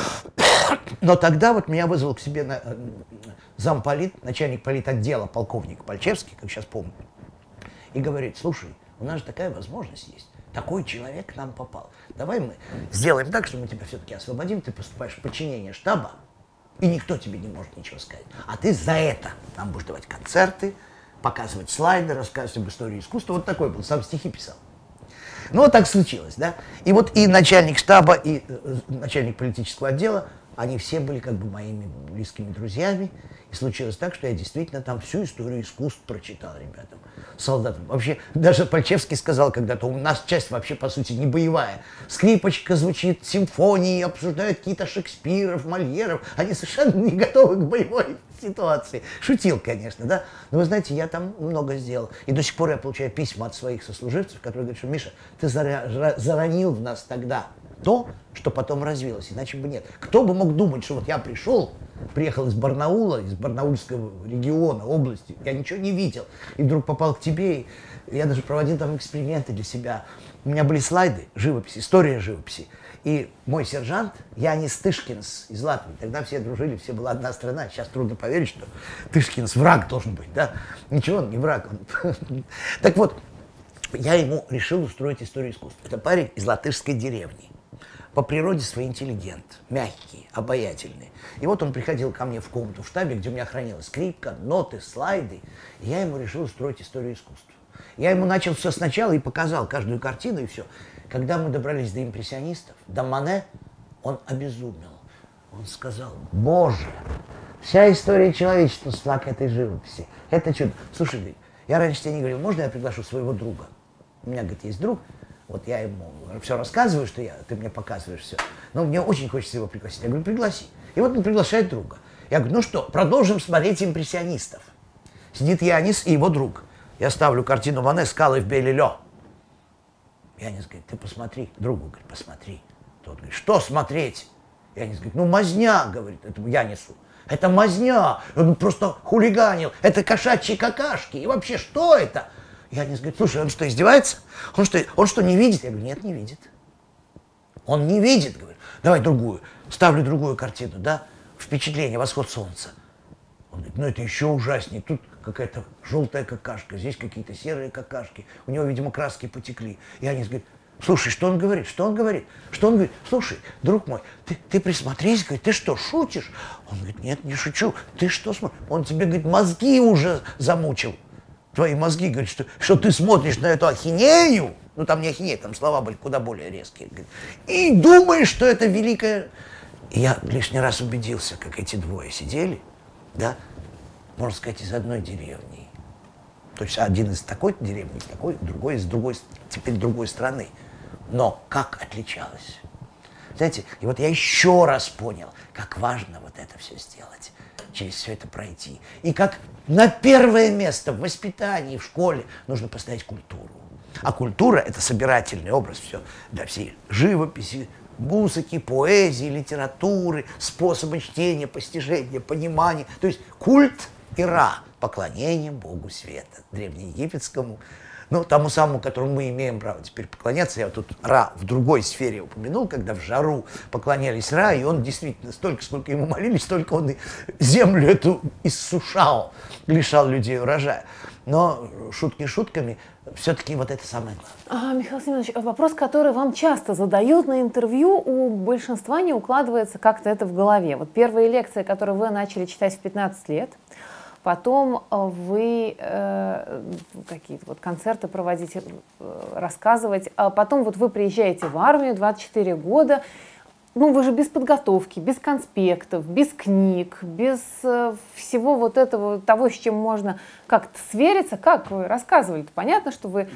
Но тогда вот меня вызвал к себе на, замполит, начальник политотдела, полковник Пальчевский, как сейчас помню, и говорит: слушай, у нас же такая возможность есть. Такой человек к нам попал. Давай мы сделаем так, что мы тебя все-таки освободим, ты поступаешь в подчинение штаба, и никто тебе не может ничего сказать. А ты за это нам будешь давать концерты, показывать слайды, рассказывать об истории искусства. Вот такой был, сам стихи писал. Ну, вот так случилось, да. И вот и начальник штаба, и э, начальник политического отдела, они все были как бы моими близкими друзьями. И случилось так, что я действительно там всю историю искусств прочитал ребятам, солдатам. Вообще, даже Пальчевский сказал когда-то: у нас часть вообще, по сути, не боевая. Скрипочка звучит, симфонии, обсуждают какие-то Шекспиров, Мольеров. Они совершенно не готовы к боевой ситуации. Шутил, конечно, да. Но вы знаете, я там много сделал. И до сих пор я получаю письма от своих сослуживцев, которые говорят, что: Миша, ты заронил в нас тогда то, что потом развилось, иначе бы нет. Кто бы мог думать, что вот я пришел, приехал из Барнаула, из Барнаульского региона, области, я ничего не видел, и вдруг попал к тебе, и я даже проводил там эксперименты для себя. У меня были слайды, живописи, история живописи. И мой сержант, Янис Тышкинс из Латвии, тогда все дружили, все была одна страна, сейчас трудно поверить, что Тышкинс враг должен быть, да? Ничего, он не враг. Он... Так вот, я ему решил устроить историю искусства. Это парень из латышской деревни. По природе свой интеллигент, мягкий, обаятельный. И вот он приходил ко мне в комнату в штабе, где у меня хранилась скрипка, ноты, слайды. И я ему решил устроить историю искусства. Я ему начал все сначала и показал каждую картину и все. Когда мы добрались до импрессионистов, до Мане, он обезумел. Он сказал: Боже, вся история человечества с флаг этой живописи. Это чудо. Слушай, говорит, я раньше тебе не говорил, можно я приглашу своего друга? У меня, говорит, есть друг, вот я ему все рассказываю, что я, ты мне показываешь все. Но мне очень хочется его пригласить. Я говорю, пригласи. И вот он приглашает друга. Я говорю, ну что, продолжим смотреть импрессионистов. Сидит Янис и его друг. Я ставлю картину Мане «Скалы в Белилё». Янис говорит, ты посмотри. Другу говорит, посмотри. Тот говорит, что смотреть? Янис говорит, ну мазня, говорит этому Янису. Это мазня, он просто хулиганил, это кошачьи какашки. И вообще, что это? Янис говорит, слушай, он что, издевается? Он что, он что, не видит? Я говорю, нет, не видит. Он не видит, говорит. Давай другую. Ставлю другую картину, да? Впечатление, восход солнца. Он говорит, ну это еще ужаснее. Тут какая-то желтая какашка, здесь какие-то серые какашки. У него, видимо, краски потекли. Янис говорит, слушай, что он говорит? Что он говорит? Что он говорит? Слушай, друг мой, ты, ты присмотрись, говорит, ты что, шутишь? Он говорит, нет, не шучу. Ты что смотришь? Он тебе, говорит, мозги уже замучил. Твои мозги, говорит, что, что ты смотришь на эту ахинею. Ну, там не ахинея, там слова были куда более резкие. Говорит, и думаешь, что это великое... И я лишний раз убедился, как эти двое сидели, да, можно сказать, из одной деревни. То есть один из такой деревни, из такой, другой из другой, теперь другой страны. Но как отличалось? Знаете, и вот я еще раз понял, как важно вот это все сделать, через все это пройти. И как на первое место в воспитании, в школе нужно поставить культуру. А культура – это собирательный образ все для всей живописи, музыки, поэзии, литературы, способа чтения, постижения, понимания. То есть культ Ира, поклонение Богу света, древнеегипетскому, ну, тому самому, которому мы имеем право теперь поклоняться. Я вот тут Ра в другой сфере упомянул, когда в жару поклонялись Ра, и он действительно столько, сколько ему молились, столько он и землю эту иссушал, лишал людей урожая. Но шутки шутками, все-таки вот это самое главное. А, Михаил Семенович, вопрос, который вам часто задают на интервью, у большинства не укладывается как-то это в голове. Вот первые лекции, которые вы начали читать в пятнадцать лет, потом вы э, какие-то вот концерты проводите, э, рассказывать, а потом вот вы приезжаете в армию, двадцать четыре года, ну вы же без подготовки, без конспектов, без книг, без э, всего вот этого, того, с чем можно как-то свериться. Как вы рассказывали? Понятно, что вы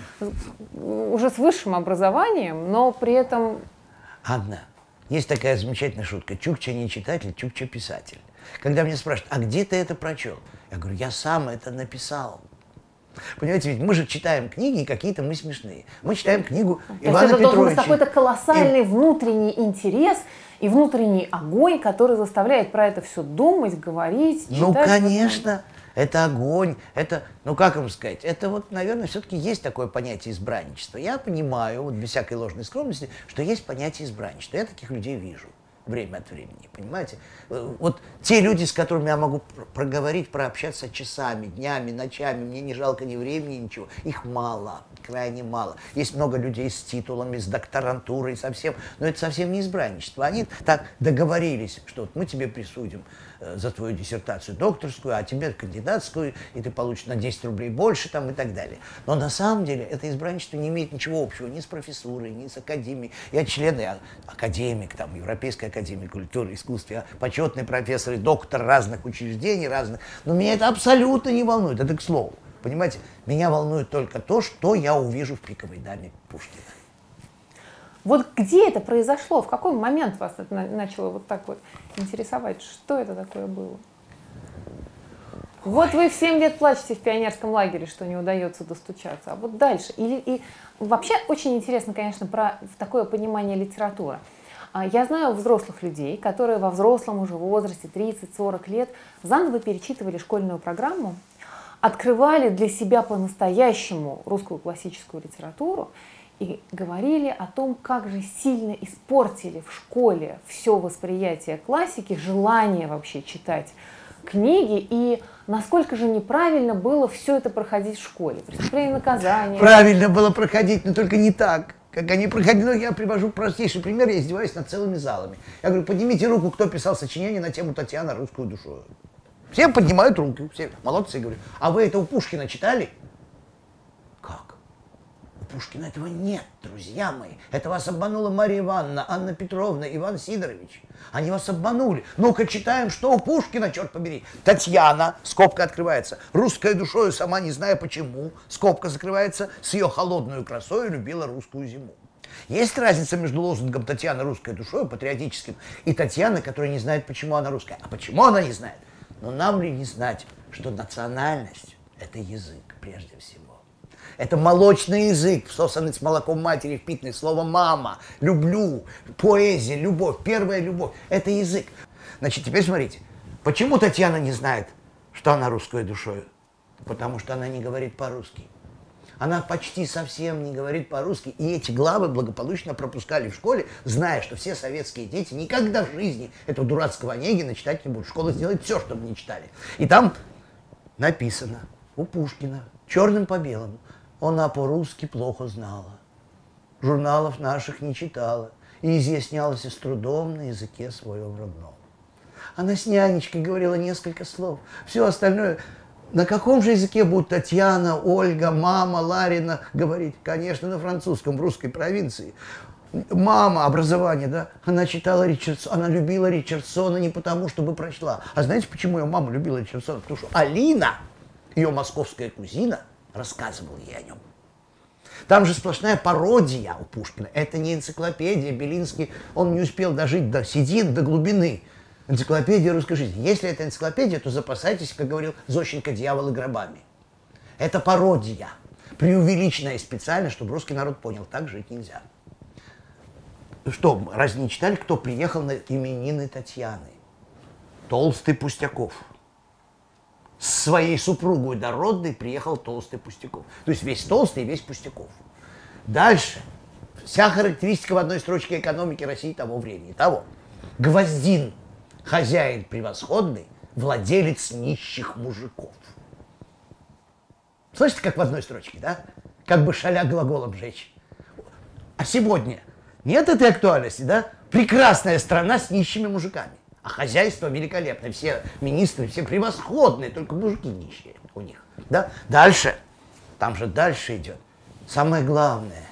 уже с высшим образованием, но при этом... Анна, есть такая замечательная шутка. Чукча не читатель, Чукча писатель. Когда меня спрашивают, а где ты это прочел? Я говорю, я сам это написал. Понимаете, ведь мы же читаем книги, и какие-то мы смешные. Мы читаем книгу То Ивана есть это Петровича. должен быть какой-то колоссальный и... внутренний интерес и внутренний огонь, который заставляет про это все думать, говорить, читать. Ну, конечно, это огонь, это, ну, как вам сказать, это вот, наверное, все-таки есть такое понятие избранничества. Я понимаю, вот без всякой ложной скромности, что есть понятие избранничества. Я таких людей вижу время от времени, понимаете? Вот те люди, с которыми я могу проговорить, прообщаться часами, днями, ночами, мне не жалко ни времени, ничего, их мало, крайне мало. Есть много людей с титулами, с докторантурой, совсем, но это совсем не избранничество. Они так договорились, что вот мы тебе присудим за твою диссертацию докторскую, а тебе кандидатскую, и ты получишь на десять рублей больше там и так далее. Но на самом деле это избранничество не имеет ничего общего ни с профессурой, ни с академией. Я член, я академик, там, Европейской академии культуры и искусства, я почетный профессор и доктор разных учреждений, разных. Но меня это абсолютно не волнует, это к слову. Понимаете, меня волнует только то, что я увижу в «Пиковой даме» Пушкина. Вот где это произошло? В какой момент вас это начало вот так вот интересовать? Что это такое было? Ой. Вот вы в семь лет плачете в пионерском лагере, что не удается достучаться. А вот дальше? Или, и вообще очень интересно, конечно, про такое понимание литературы. Я знаю взрослых людей, которые во взрослом уже возрасте, тридцать-сорок лет, заново перечитывали школьную программу, открывали для себя по-настоящему русскую классическую литературу и говорили о том, как же сильно испортили в школе все восприятие классики, желание вообще читать книги, и насколько же неправильно было все это проходить в школе. Преступление и наказание. Правильно было проходить, но только не так, как они проходили. Ну, я привожу простейший пример, я издеваюсь над целыми залами. Я говорю, поднимите руку, кто писал сочинение на тему «Татьяна русскую душу». Все поднимают руки, все молодцы, говорю. А вы это у Пушкина читали? Как? У Пушкина этого нет, друзья мои. Это вас обманула Марья Ивановна, Анна Петровна, Иван Сидорович. Они вас обманули. Ну-ка читаем, что у Пушкина, черт побери. Татьяна, скобка открывается, русская душою, сама не зная почему, скобка закрывается, с ее холодной красой любила русскую зиму. Есть разница между лозунгом «Татьяна русской душой», патриотическим, и Татьяна, которая не знает, почему она русская. А почему она не знает? Но нам ли не знать, что национальность – это язык прежде всего. Это молочный язык, всосанный с молоком матери, впитанный слово «мама», «люблю», поэзия, любовь, первая любовь – это язык. Значит, теперь смотрите, почему Татьяна не знает, что она русской душой? Потому что она не говорит по-русски. Она почти совсем не говорит по-русски, и эти главы благополучно пропускали в школе, зная, что все советские дети никогда в жизни этого дурацкого Онегина читать не будут. Школа сделает все, чтобы не читали. И там написано у Пушкина черным по белому: она по-русски плохо знала, журналов наших не читала и изъяснялась с трудом на языке своем родном. Она с нянечкой говорила несколько слов, все остальное... На каком же языке будут Татьяна, Ольга, мама, Ларина говорить? Конечно, на французском, в русской провинции. Мама, образование, да? Она читала Ричардсона, она любила Ричардсона не потому, чтобы прочла. А знаете, почему ее мама любила Ричардсона? Потому что Алина, ее московская кузина, рассказывала ей о нем. Там же сплошная пародия у Пушкина. Это не энциклопедия. Белинский, он не успел дожить до седин, до глубины. Энциклопедия русской жизни. Если это энциклопедия, то запасайтесь, как говорил Зощенко, дьяволы гробами. Это пародия, преувеличенная специально, чтобы русский народ понял, так жить нельзя. Что, разве не читали, кто приехал на именины Татьяны? Толстый Пустяков. С своей супругой дородной приехал Толстый Пустяков. То есть весь Толстый и весь Пустяков. Дальше. Вся характеристика в одной строчке экономики России того времени. Того. Гвоздин. Хозяин превосходный, владелец нищих мужиков. Слышите, как в одной строчке, да? Как бы шаля глаголом жечь. А сегодня нет этой актуальности, да? Прекрасная страна с нищими мужиками. А хозяйство великолепное. Все министры, все превосходные, только мужики нищие у них. Да? Дальше. Там же дальше идет. Самое главное.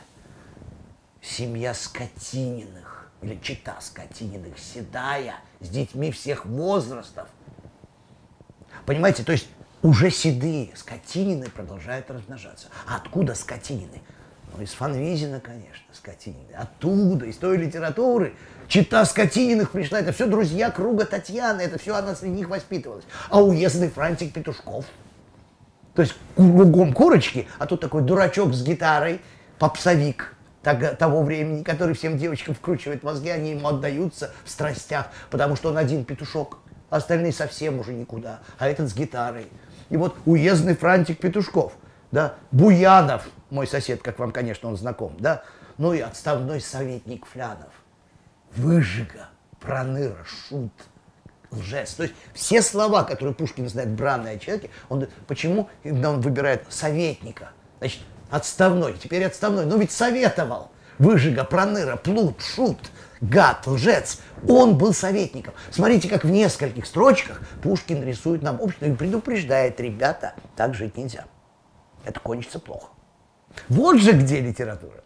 Семья Скотининых. Или чета Скотининых, седая, с детьми всех возрастов. Понимаете, то есть уже седые Скотинины продолжают размножаться. А откуда Скотинины? Ну, из Фанвизина, конечно, Скотинины. Оттуда, из той литературы. Чета Скотининых пришла, это все друзья круга Татьяны, это все она среди них воспитывалась. А уездный Франтик Петушков. То есть кругом курочки, а тут такой дурачок с гитарой, попсовик того времени, который всем девочкам вкручивает мозги, они ему отдаются в страстях, потому что он один петушок, а остальные совсем уже никуда, а этот с гитарой. И вот уездный Франтик Петушков, да, Буянов, мой сосед, как вам, конечно, он знаком, да, ну и отставной советник Флянов, Выжига, Проныра, Шут, Лжец. То есть все слова, которые Пушкин знает бранные о человеке, он, почему он выбирает советника? Значит, отставной, теперь отставной, но ведь советовал. Выжига, Проныра, Плут, Шут, Гад, Лжец. Он был советником. Смотрите, как в нескольких строчках Пушкин рисует нам общество и предупреждает: ребята, так жить нельзя. Это кончится плохо. Вот же где литература.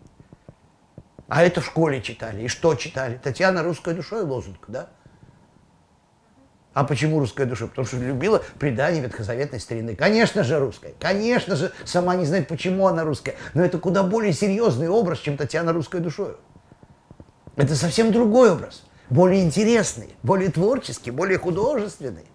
А это в школе читали. И что читали? Татьяна русской душой лозунг, да? А почему русская душа? Потому что любила предание ветхозаветной старины. Конечно же русская. Конечно же, сама не знает, почему она русская. Но это куда более серьезный образ, чем Татьяна русской душой. Это совсем другой образ. Более интересный, более творческий, более художественный.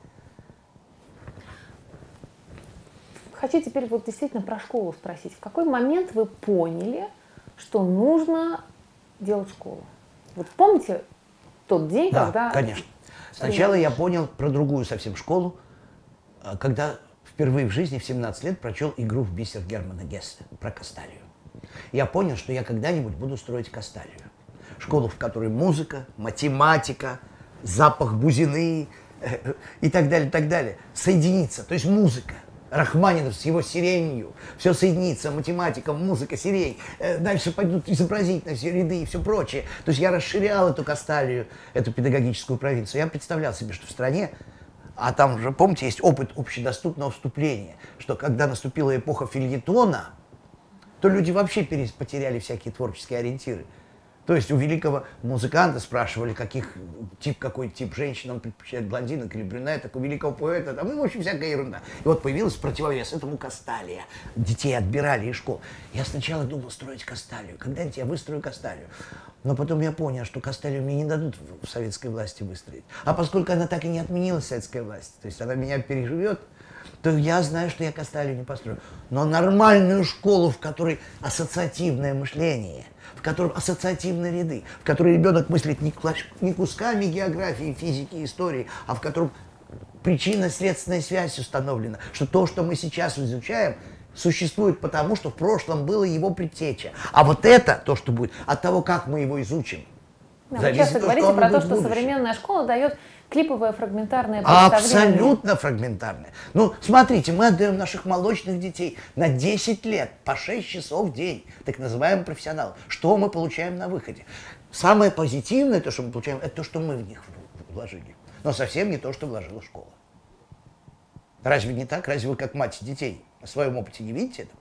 Хочу теперь вот действительно про школу спросить. В какой момент вы поняли, что нужно делать школу? Вот помните тот день, да, когда... конечно. Сначала я понял про другую совсем школу, когда впервые в жизни в семнадцать лет прочел «Игру в бисер» Германа Гессе про Касталию. Я понял, что я когда-нибудь буду строить Касталию. Школу, в которой музыка, математика, запах бузины э, и так далее, так далее соединится. То есть музыка. Рахманинов с его сиренью, все соединится, математика, музыка, сирень, дальше пойдут изобразительные все ряды и все прочее. То есть я расширял эту Касталию, эту педагогическую провинцию. Я представлял себе, что в стране, а там уже, помните, есть опыт общедоступного вступления, что когда наступила эпоха фельетона, то люди вообще перес- потеряли всякие творческие ориентиры. То есть у великого музыканта спрашивали, каких, тип, какой тип женщин он предпочитает, блондинок или брюнеток, у великого поэта, там, ну, в общем, всякая ерунда. И вот появился противовес этому Касталия. Детей отбирали из школ. Я сначала думал строить Касталию. Когда-нибудь я выстрою Касталию. Но потом я понял, что Касталию мне не дадут в советской власти выстроить. А поскольку она так и не отменилась в советской власти, то есть она меня переживет, то я знаю, что я Касталию не построю. Но нормальную школу, в которой ассоциативное мышление, в котором ассоциативные ряды, в которой ребенок мыслит не, не кусками географии, физики, истории, а в котором причинно-следственная связь установлена, что то, что мы сейчас изучаем, существует потому, что в прошлом было его предтеча. А вот это, то, что будет, от того, как мы его изучим, да, вы часто говорите про то, что современная школа дает клиповое фрагментарное представление. Абсолютно фрагментарное. Ну, смотрите, мы отдаем наших молочных детей на десять лет, по шесть часов в день, так называемым профессионалам. Что мы получаем на выходе? Самое позитивное, то, что мы получаем, это то, что мы в них вложили. Но совсем не то, что вложила школа. Разве не так? Разве вы, как мать детей, на своем опыте не видите этого?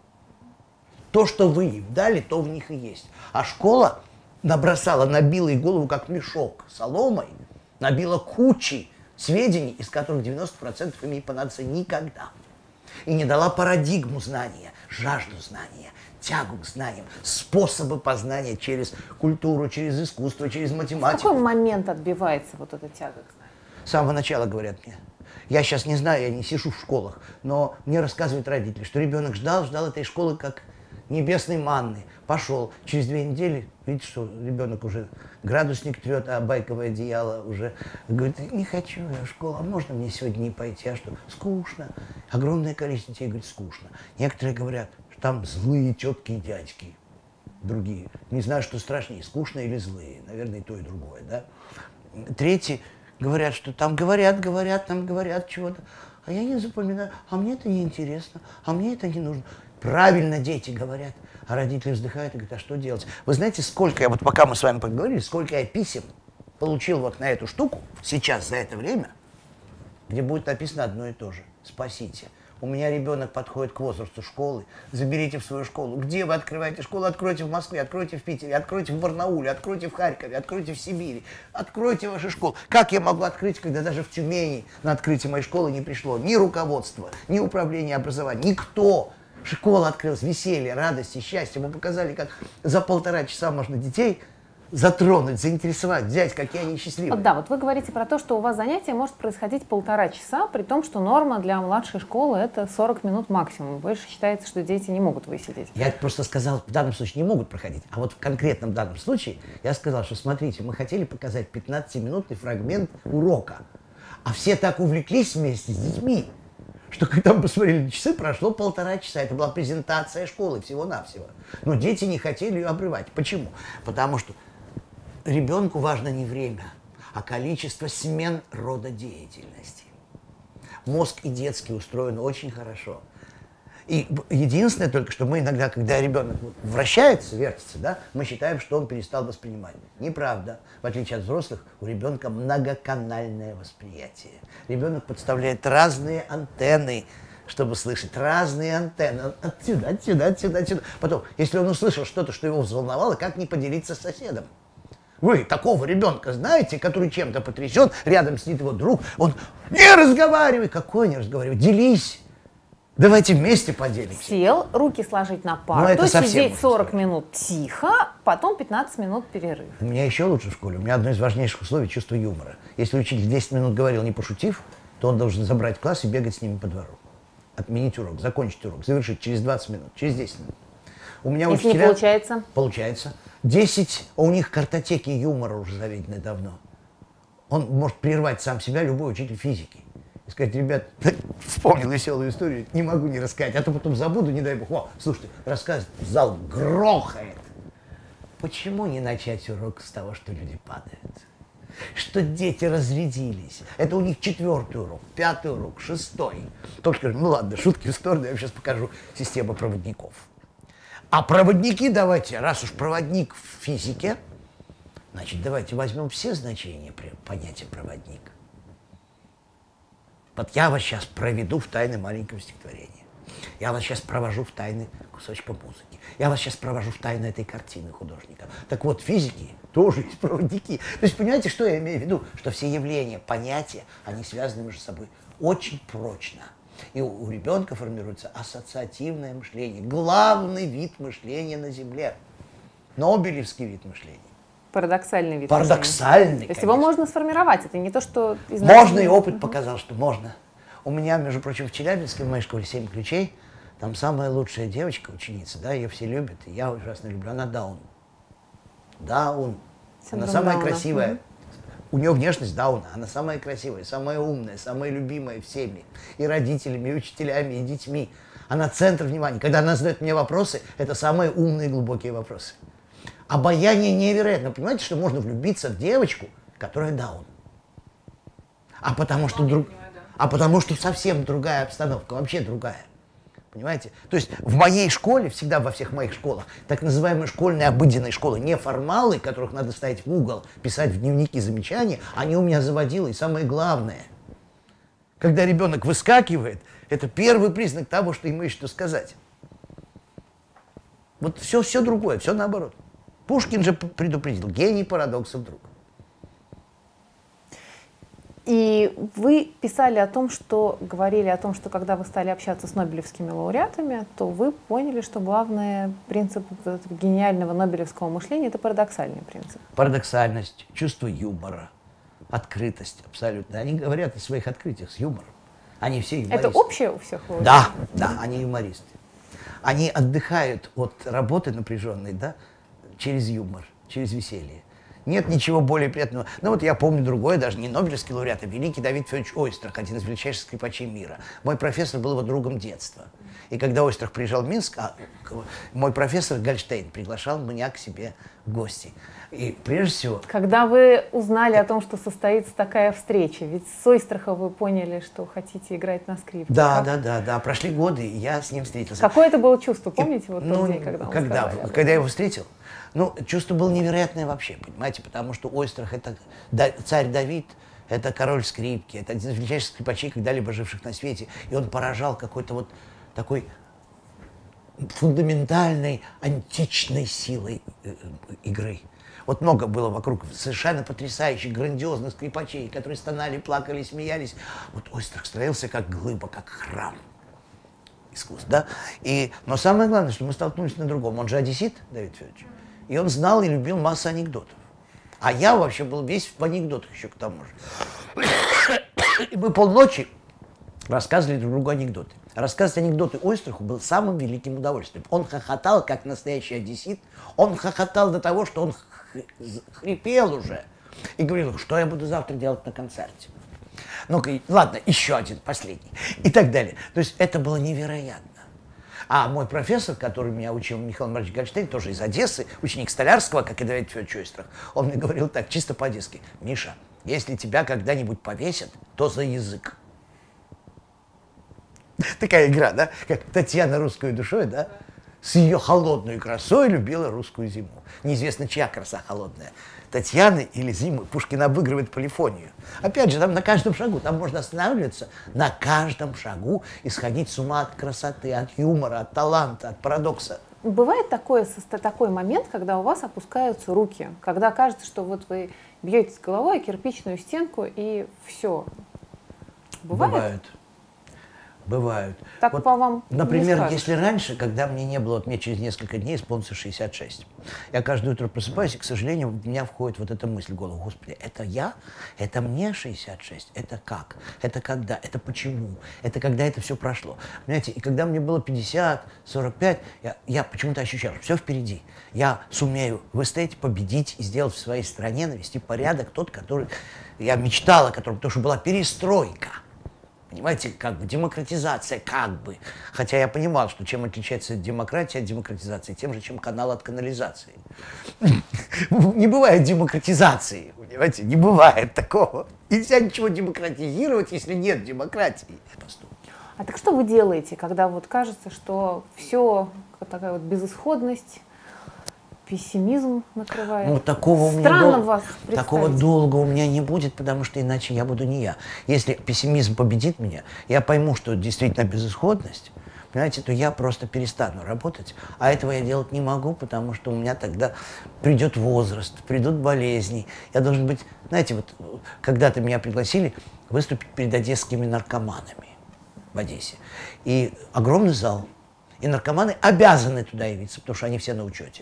То, что вы им дали, то в них и есть. А школа набросала, набила их голову, как мешок соломой, набила кучи сведений, из которых девяносто процентов им не понадобится никогда. И не дала парадигму знания, жажду знания, тягу к знаниям, способы познания через культуру, через искусство, через математику. В какой момент отбивается вот эта тяга к знанию? С самого начала говорят мне. Я сейчас не знаю, я не сижу в школах, но мне рассказывают родители, что ребенок ждал, ждал этой школы как небесной манны. Пошел. Через две недели, видите, что ребенок уже градусник трет, а байковое одеяло уже говорит, не хочу я в школу, а можно мне сегодня не пойти, а что? Скучно. Огромное количество детей говорит, скучно. Некоторые говорят, что там злые тетки и дядьки. Другие. Не знаю, что страшнее, скучно или злые. Наверное, и то, и другое, да? Третьи говорят, что там говорят, говорят, там говорят чего-то. А я не запоминаю, а мне это не интересно, а мне это не нужно. Правильно дети говорят, а родители вздыхают и говорят, а что делать? Вы знаете, сколько я, вот пока мы с вами поговорили, сколько я писем получил вот на эту штуку, сейчас, за это время, где будет написано одно и то же. Спасите. У меня ребенок подходит к возрасту школы, заберите в свою школу. Где вы открываете школу? Откройте в Москве, откройте в Питере, откройте в Барнауле, откройте в Харькове, откройте в Сибири. Откройте ваши школы. Как я могу открыть, когда даже в Тюмени на открытие моей школы не пришло ни руководство, ни управление образованием, никто. Школа открылась, веселье, радость и счастье. Мы показали, как за полтора часа можно детей затронуть, заинтересовать, взять, какие они счастливые. Вот, да, вот вы говорите про то, что у вас занятие может происходить полтора часа, при том, что норма для младшей школы это сорок минут максимум. Больше считается, что дети не могут высидеть. Я просто сказал, в данном случае не могут проходить. А вот в конкретном данном случае я сказал, что смотрите, мы хотели показать пятнадцатиминутный фрагмент урока. А все так увлеклись вместе с детьми, что когда мы посмотрели на часы, прошло полтора часа. Это была презентация школы всего-навсего. Но дети не хотели ее обрывать. Почему? Потому что ребенку важно не время, а количество смен рода деятельности. Мозг и детский устроен очень хорошо. И единственное только, что мы иногда, когда ребенок вращается, вертится, да, мы считаем, что он перестал воспринимать. Неправда. В отличие от взрослых, у ребенка многоканальное восприятие. Ребенок подставляет разные антенны, чтобы слышать разные антенны. Отсюда, отсюда, отсюда, отсюда. Потом, если он услышал что-то, что его взволновало, как не поделиться с соседом? Вы такого ребенка знаете, который чем-то потрясен, рядом сидит его друг, он не разговаривай. Какой не разговаривай? Делись. Давайте вместе поделимся. Сел, руки сложить на парту, сидеть сорок минут тихо, потом пятнадцать минут перерыв. У меня еще лучше в школе. У меня одно из важнейших условий – чувство юмора. Если учитель десять минут говорил, не пошутив, то он должен забрать класс и бегать с ними по двору. Отменить урок, закончить урок, завершить через двадцать минут, через десять минут. У меня Если учителя... не получается? Получается. десять, а у них картотеки юмора уже заведены давно. Он может прервать сам себя, любой учитель физики. И сказать, ребят, вспомнил веселую историю, не могу не рассказать, а то потом забуду, не дай бог. О, слушайте, рассказывает, зал грохает. Почему не начать урок с того, что люди падают? Что дети разрядились. Это у них четвертый урок, пятый урок, шестой. Только скажем, ну ладно, шутки в сторону, я вам сейчас покажу систему проводников. А проводники давайте, раз уж проводник в физике, значит, давайте возьмем все значения понятия проводник. Вот я вас сейчас проведу в тайны маленького стихотворения. Я вас сейчас провожу в тайны кусочка музыки. Я вас сейчас провожу в тайны этой картины художника. Так вот, физики тоже есть проводники. То есть, понимаете, что я имею в виду? Что все явления, понятия, они связаны между собой очень прочно. И у, у ребенка формируется ассоциативное мышление. Главный вид мышления на Земле. Нобелевский вид мышления. Парадоксальный вид Парадоксальный, мышления. То есть его можно сформировать, это не то, что... Можно, и опыт показал, что можно. У меня, между прочим, в Челябинске, в моей школе «Семь ключей», там самая лучшая девочка, ученица, да, ее все любят, и я ужасно люблю, она Даун. Даун. Синдром она самая Дауна. Красивая. Mm-hmm. У нее внешность Дауна, она самая красивая, самая умная, самая любимая всеми. И родителями, и учителями, и детьми. Она центр внимания. Когда она задает мне вопросы, это самые умные и глубокие вопросы. Обаяние невероятно. Понимаете, что можно влюбиться в девочку, которая Даун. А потому что, друг... а потому что совсем другая обстановка, вообще другая. Понимаете? То есть в моей школе, всегда во всех моих школах, так называемые школьные обыденные школы, не формалы, которых надо ставить в угол, писать в дневники замечания, они у меня заводило. И самое главное, когда ребенок выскакивает, это первый признак того, что ему есть что сказать. Вот все, все другое, все наоборот. Пушкин же предупредил, гений парадоксов друг. И вы писали о том, что говорили о том, что когда вы стали общаться с нобелевскими лауреатами, то вы поняли, что главный принцип гениального нобелевского мышления – это парадоксальный принцип. Парадоксальность, чувство юмора, открытость абсолютно. Они говорят о своих открытиях с юмором. Они все юмористы. Это общее у всех лауреатов? Да, да, они юмористы. Они отдыхают от работы напряженной, да, через юмор, через веселье. Нет ничего более приятного. Ну вот я помню другое, даже не нобелевский лауреат, а великий Давид Федорович Ойстрах, один из величайших скрипачей мира. Мой профессор был его другом детства. И когда Ойстрах приезжал в Минск, а, мой профессор Гольштейн приглашал меня к себе в гости. И прежде всего... Когда вы узнали о том, что состоится такая встреча, ведь с Ойстрахом вы поняли, что хотите играть на скрипке. Да, как? да, да, да. Прошли годы, и я с ним встретился. Какое это было чувство, помните, и, вот ну, тот день, когда он когда, сказали? Когда я его встретил? Ну, чувство было невероятное вообще, понимаете, потому что Ойстрах — это да, царь Давид, это король скрипки, это один из величайших скрипачей, когда-либо живших на свете, и он поражал какой-то вот такой фундаментальной, античной силой э, игры. Вот много было вокруг совершенно потрясающих, грандиозных скрипачей, которые стонали, плакали, смеялись. Вот Ойстрах строился как глыба, как храм искусств, да? И, но самое главное, что мы столкнулись на другом. Он же одессит, Давид Федорович. И он знал и любил массу анекдотов. А я вообще был весь в анекдотах еще к тому же. И мы полночи рассказывали друг другу анекдоты. Рассказывать анекдоты Ойстраху было самым великим удовольствием. Он хохотал, как настоящий одессит. Он хохотал до того, что он хрипел уже. И говорил, что я буду завтра делать на концерте. Ну-ка, ладно, еще один, последний. И так далее. То есть это было невероятно. А мой профессор, который меня учил, Михаил Маркович Гольштейн, тоже из Одессы, ученик Столярского, как и Давид Федорович Ойстрах, он мне говорил так, чисто по-одесски: Миша, если тебя когда-нибудь повесят, то за язык. Такая игра, да? Как Татьяна русской душой, да? С ее холодной красой любила русскую зиму. Неизвестно, чья краса холодная. Татьяны или Зимы. Пушкин обыгрывает полифонию. Опять же, там на каждом шагу, там можно останавливаться на каждом шагу и сходить с ума от красоты, от юмора, от таланта, от парадокса. Бывает такой, такой момент, когда у вас опускаются руки, когда кажется, что вот вы бьетесь головой о кирпичную стенку и все. Бывает? Бывает. Бывают. Так вот, по вам например, не если раньше, когда мне не было, вот мне через несколько дней исполнится шестьдесят шесть, я каждое утро просыпаюсь, и, к сожалению, в меня входит вот эта мысль в голову: Господи, это я? Это мне шестьдесят шесть? Это как? Это когда? Это почему? Это когда это все прошло? Понимаете, и когда мне было пятьдесят, сорок пять, я, я почему-то ощущал, что все впереди. Я сумею выстоять, победить и сделать в своей стране, навести порядок тот, который я мечтал о котором, потому что была перестройка. Понимаете, как бы демократизация, как бы. Хотя я понимал, что чем отличается демократия от демократизации, тем же, чем канал от канализации. Не бывает демократизации, понимаете, не бывает такого. Нельзя ничего демократизировать, если нет демократии. А так что вы делаете, когда вот кажется, что все, такая вот безысходность, пессимизм накрывает? Ну, такого у меня Странно дол... вас такого долго у меня не будет, потому что иначе я буду не я. Если пессимизм победит меня, я пойму, что действительно безысходность, понимаете, то я просто перестану работать. А этого я делать не могу, потому что у меня тогда придет возраст, придут болезни. Я должен быть, знаете, вот когда-то меня пригласили выступить перед одесскими наркоманами в Одессе. И огромный зал. И наркоманы обязаны туда явиться, потому что они все на учете.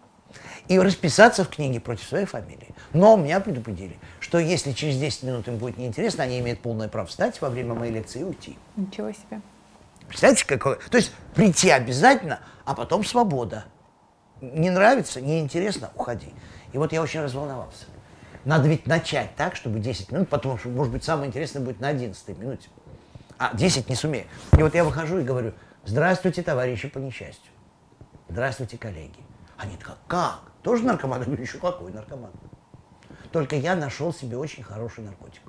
И расписаться в книге против своей фамилии. Но меня предупредили, что если через десять минут им будет неинтересно, они имеют полное право встать во время моей лекции и уйти. Ничего себе. Представляете, какое? То есть прийти обязательно, а потом свобода. Не нравится, неинтересно, уходи. И вот я очень разволновался. Надо ведь начать так, чтобы десять минут, потому что, может быть, самое интересное будет на одиннадцатой минуте. А десять не сумею. И вот я выхожу и говорю: здравствуйте, товарищи по несчастью. Здравствуйте, коллеги. Они такие: как? Тоже наркоман? Я говорю: еще какой наркоман? Только я нашел себе очень хороший наркотик.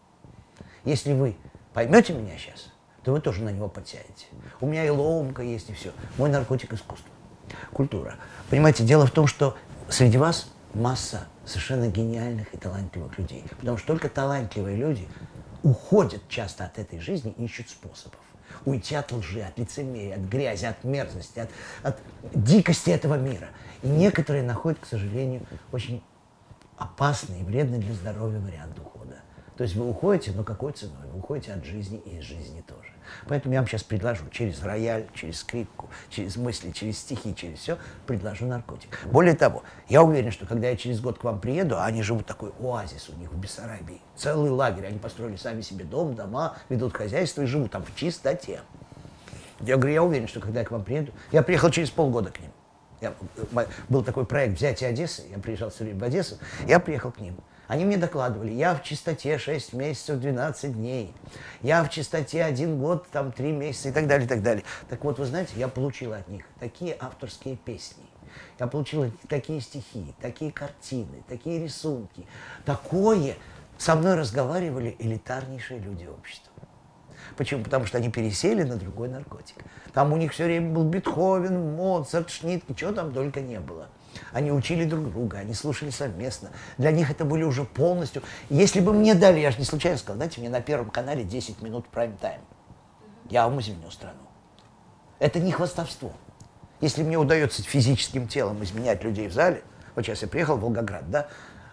Если вы поймете меня сейчас, то вы тоже на него подсядете. У меня и ломка есть, и все. Мой наркотик — искусство, культура. Понимаете, дело в том, что среди вас масса совершенно гениальных и талантливых людей. Потому что только талантливые люди уходят часто от этой жизни и ищут способов уйти от лжи, от лицемерия, от грязи, от мерзости, от, от дикости этого мира. И некоторые находят, к сожалению, очень опасный и вредный для здоровья вариант ухода. То есть вы уходите, но какой ценой? Вы уходите от жизни и из жизни тоже. Поэтому я вам сейчас предложу через рояль, через скрипку, через мысли, через стихи, через все, предложу наркотик. Более того, я уверен, что когда я через год к вам приеду, а они живут такой оазис у них в Бессарабии, целый лагерь, они построили сами себе дом, дома, ведут хозяйство и живут там в чистоте. Я говорю, я уверен, что когда я к вам приеду, я приехал через полгода к ним. Я, был такой проект «Взятие Одессы», я приезжал все время в Одессу, я приехал к ним. Они мне докладывали: я в чистоте шесть месяцев, двенадцать дней, я в чистоте один год, там три месяца и так далее, и так далее. Так вот, вы знаете, я получил от них такие авторские песни, я получил такие стихи, такие картины, такие рисунки. Такое со мной разговаривали элитарнейшие люди общества. Почему? Потому что они пересели на другой наркотик. Там у них все время был Бетховен, Моцарт, Шнитке, чего там только не было. Они учили друг друга, они слушали совместно. Для них это были уже полностью... Если бы мне дали, я же не случайно сказал, дайте мне на Первом канале десять минут прайм-тайм, я вам изменю страну. Это не хвастовство. Если мне удается физическим телом изменять людей в зале, вот сейчас я приехал в Волгоград, да,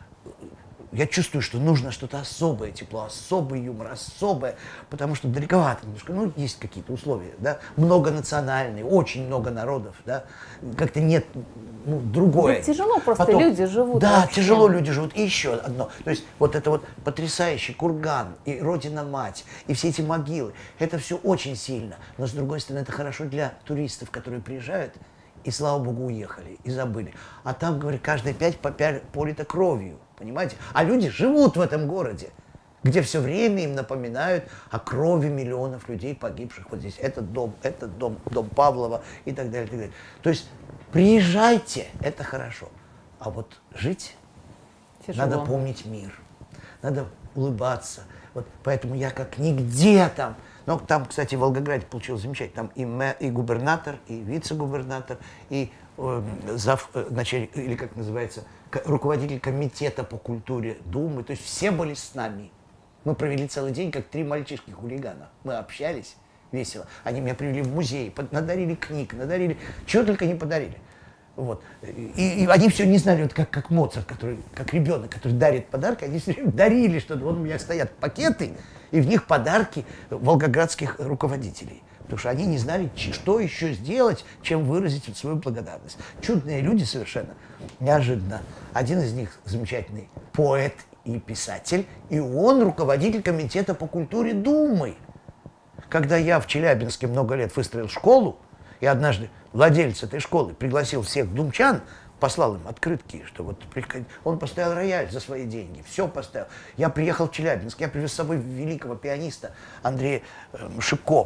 я чувствую, что нужно что-то особое, тепло, особый юмор, особое, потому что далековато немножко, ну, есть какие-то условия, да, многонациональные, очень много народов, да, как-то нет, ну, другое. Да, тяжело просто, Потом, люди живут. Да, вообще. тяжело люди живут. И еще одно, то есть вот это вот потрясающий курган, и Родина-Мать, и все эти могилы, это все очень сильно, но, с другой стороны, это хорошо для туристов, которые приезжают, и, слава богу, уехали, и забыли. А там, говорят, каждые пять полито кровью, понимаете? А люди живут в этом городе, где все время им напоминают о крови миллионов людей, погибших вот здесь. Этот дом, этот дом, дом Павлова и так далее, и так далее. То есть приезжайте, это хорошо. А вот жить, тяжело. Надо помнить мир, надо улыбаться. Вот поэтому я как нигде там. Но там, кстати, в Волгограде получилось замечательно. Там и, мэ, и губернатор, и вице-губернатор, и э, зав, э, начальник, или как называется, руководитель комитета по культуре Думы. То есть все были с нами. Мы провели целый день, как три мальчишки-хулигана. Мы общались весело. Они меня привели в музей, надарили книг, надарили, чего только не подарили. Вот. И, и они все не знали, вот как, как Моцарт, который, как ребенок, который дарит подарки, они все время дарили что-то. Вот у меня стоят пакеты, и в них подарки волгоградских руководителей. Потому что они не знали, что еще сделать, чем выразить вот свою благодарность. Чудные люди совершенно. Неожиданно. Один из них замечательный поэт и писатель, и он руководитель комитета по культуре Думы. Когда я в Челябинске много лет выстроил школу, и однажды владелец этой школы пригласил всех думчан, послал им открытки, что вот приходи. Он поставил рояль за свои деньги, все поставил. Я приехал в Челябинск, я привез с собой великого пианиста Андрея э, Шипко,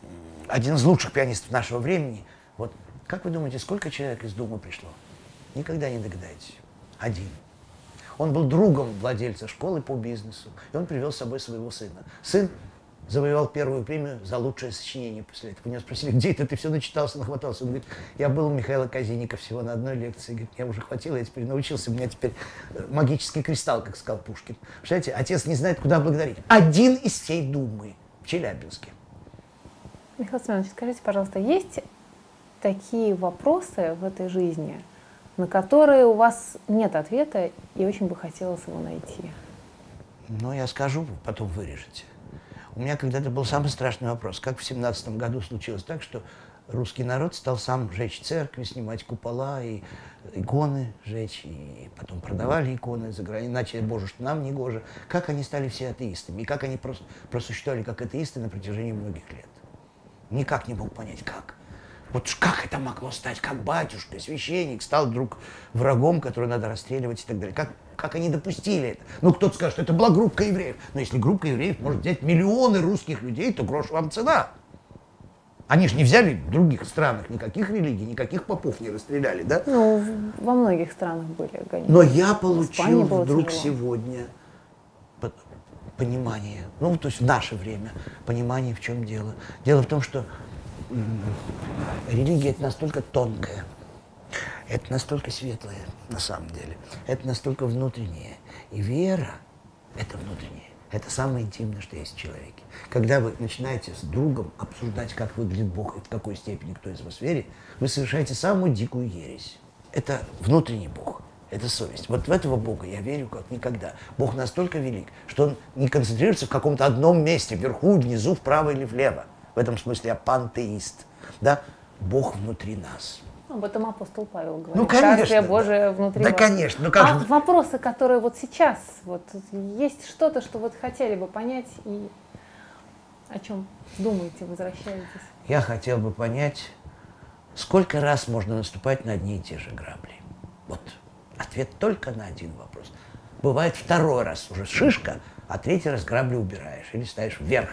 один из лучших пианистов нашего времени. Вот как вы думаете, сколько человек из Думы пришло? Никогда не догадаетесь. Один. Он был другом владельца школы по бизнесу, и он привел с собой своего сына. Сын завоевал первую премию за лучшее сочинение после этого. У него спросили, где это ты все начитался, нахватался? Он говорит, я был у Михаила Казиника всего на одной лекции. Говорит, я уже хватило, я теперь научился, у меня теперь магический кристалл, как сказал Пушкин. Представляете, отец не знает, куда благодарить. Один из всей Думы в Челябинске. Михаил Семенович, скажите, пожалуйста, есть такие вопросы в этой жизни, на которые у вас нет ответа и очень бы хотелось его найти? Ну, я скажу, потом вырежете. У меня когда-то был самый страшный вопрос. Как в семнадцатом году случилось так, что русский народ стал сам жечь церкви, снимать купола и иконы жечь, и потом продавали иконы за границей, иначе, боже, что нам не гоже. Как они стали все атеистами, и как они просто просуществовали как атеисты на протяжении многих лет. Никак не мог понять, как. Вот как это могло стать, как батюшка, священник стал вдруг врагом, которого надо расстреливать и так далее. Как, как они допустили это? Ну, кто-то скажет, что это была группа евреев. Но если группа евреев может взять миллионы русских людей, то грош вам цена. Они же не взяли в других странах никаких религий, никаких попов не расстреляли, да? Ну, во многих странах были гонения. Но я получил вдруг тяжело. сегодня понимание, ну, то есть в наше время, понимание, в чем дело. Дело в том, что религия — это настолько тонкая, это настолько светлое, на самом деле, это настолько внутреннее. И вера — это внутреннее. Это самое интимное, что есть в человеке. Когда вы начинаете с другом обсуждать, как выглядит Бог и в какой степени кто из вас верит, вы совершаете самую дикую ересь. Это внутренний Бог, это совесть. Вот в этого Бога я верю как никогда. Бог настолько велик, что Он не концентрируется в каком-то одном месте, вверху, внизу, вправо или влево. В этом смысле я пантеист. Да? Бог внутри нас. Об этом апостол Павел говорит. Ну, конечно. Царствие Божие внутри да, вас. конечно. Ну, как а же... вопросы, которые вот сейчас, вот есть что-то, что вы хотели бы понять и о чем думаете, возвращаетесь? Я хотел бы понять, сколько раз можно наступать на одни и те же грабли. Вот ответ только на один вопрос. Бывает второй раз уже шишка, а третий раз грабли убираешь или ставишь вверх.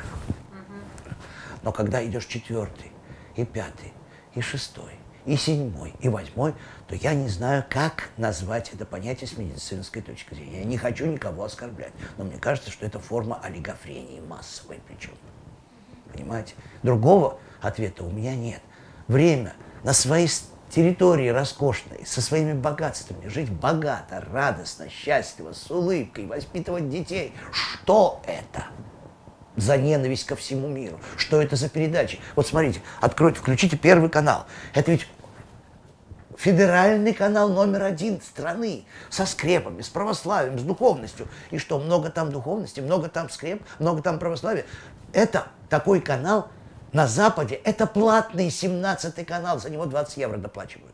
Но когда идешь четвертый, и пятый, и шестой, и седьмой, и восьмой, то я не знаю, как назвать это понятие с медицинской точки зрения. Я не хочу никого оскорблять, но мне кажется, что это форма олигофрении массовой причем. Понимаете? Другого ответа у меня нет. Время на своей территории роскошной, со своими богатствами, жить богато, радостно, счастливо, с улыбкой, воспитывать детей. Что это за ненависть ко всему миру? Что это за передачи? Вот смотрите, откройте, включите Первый канал. Это ведь федеральный канал номер один страны, со скрепами, с православием, с духовностью. И что, много там духовности, много там скреп, много там православия. Это такой канал на Западе, это платный семнадцатый канал, за него двадцать евро доплачивают.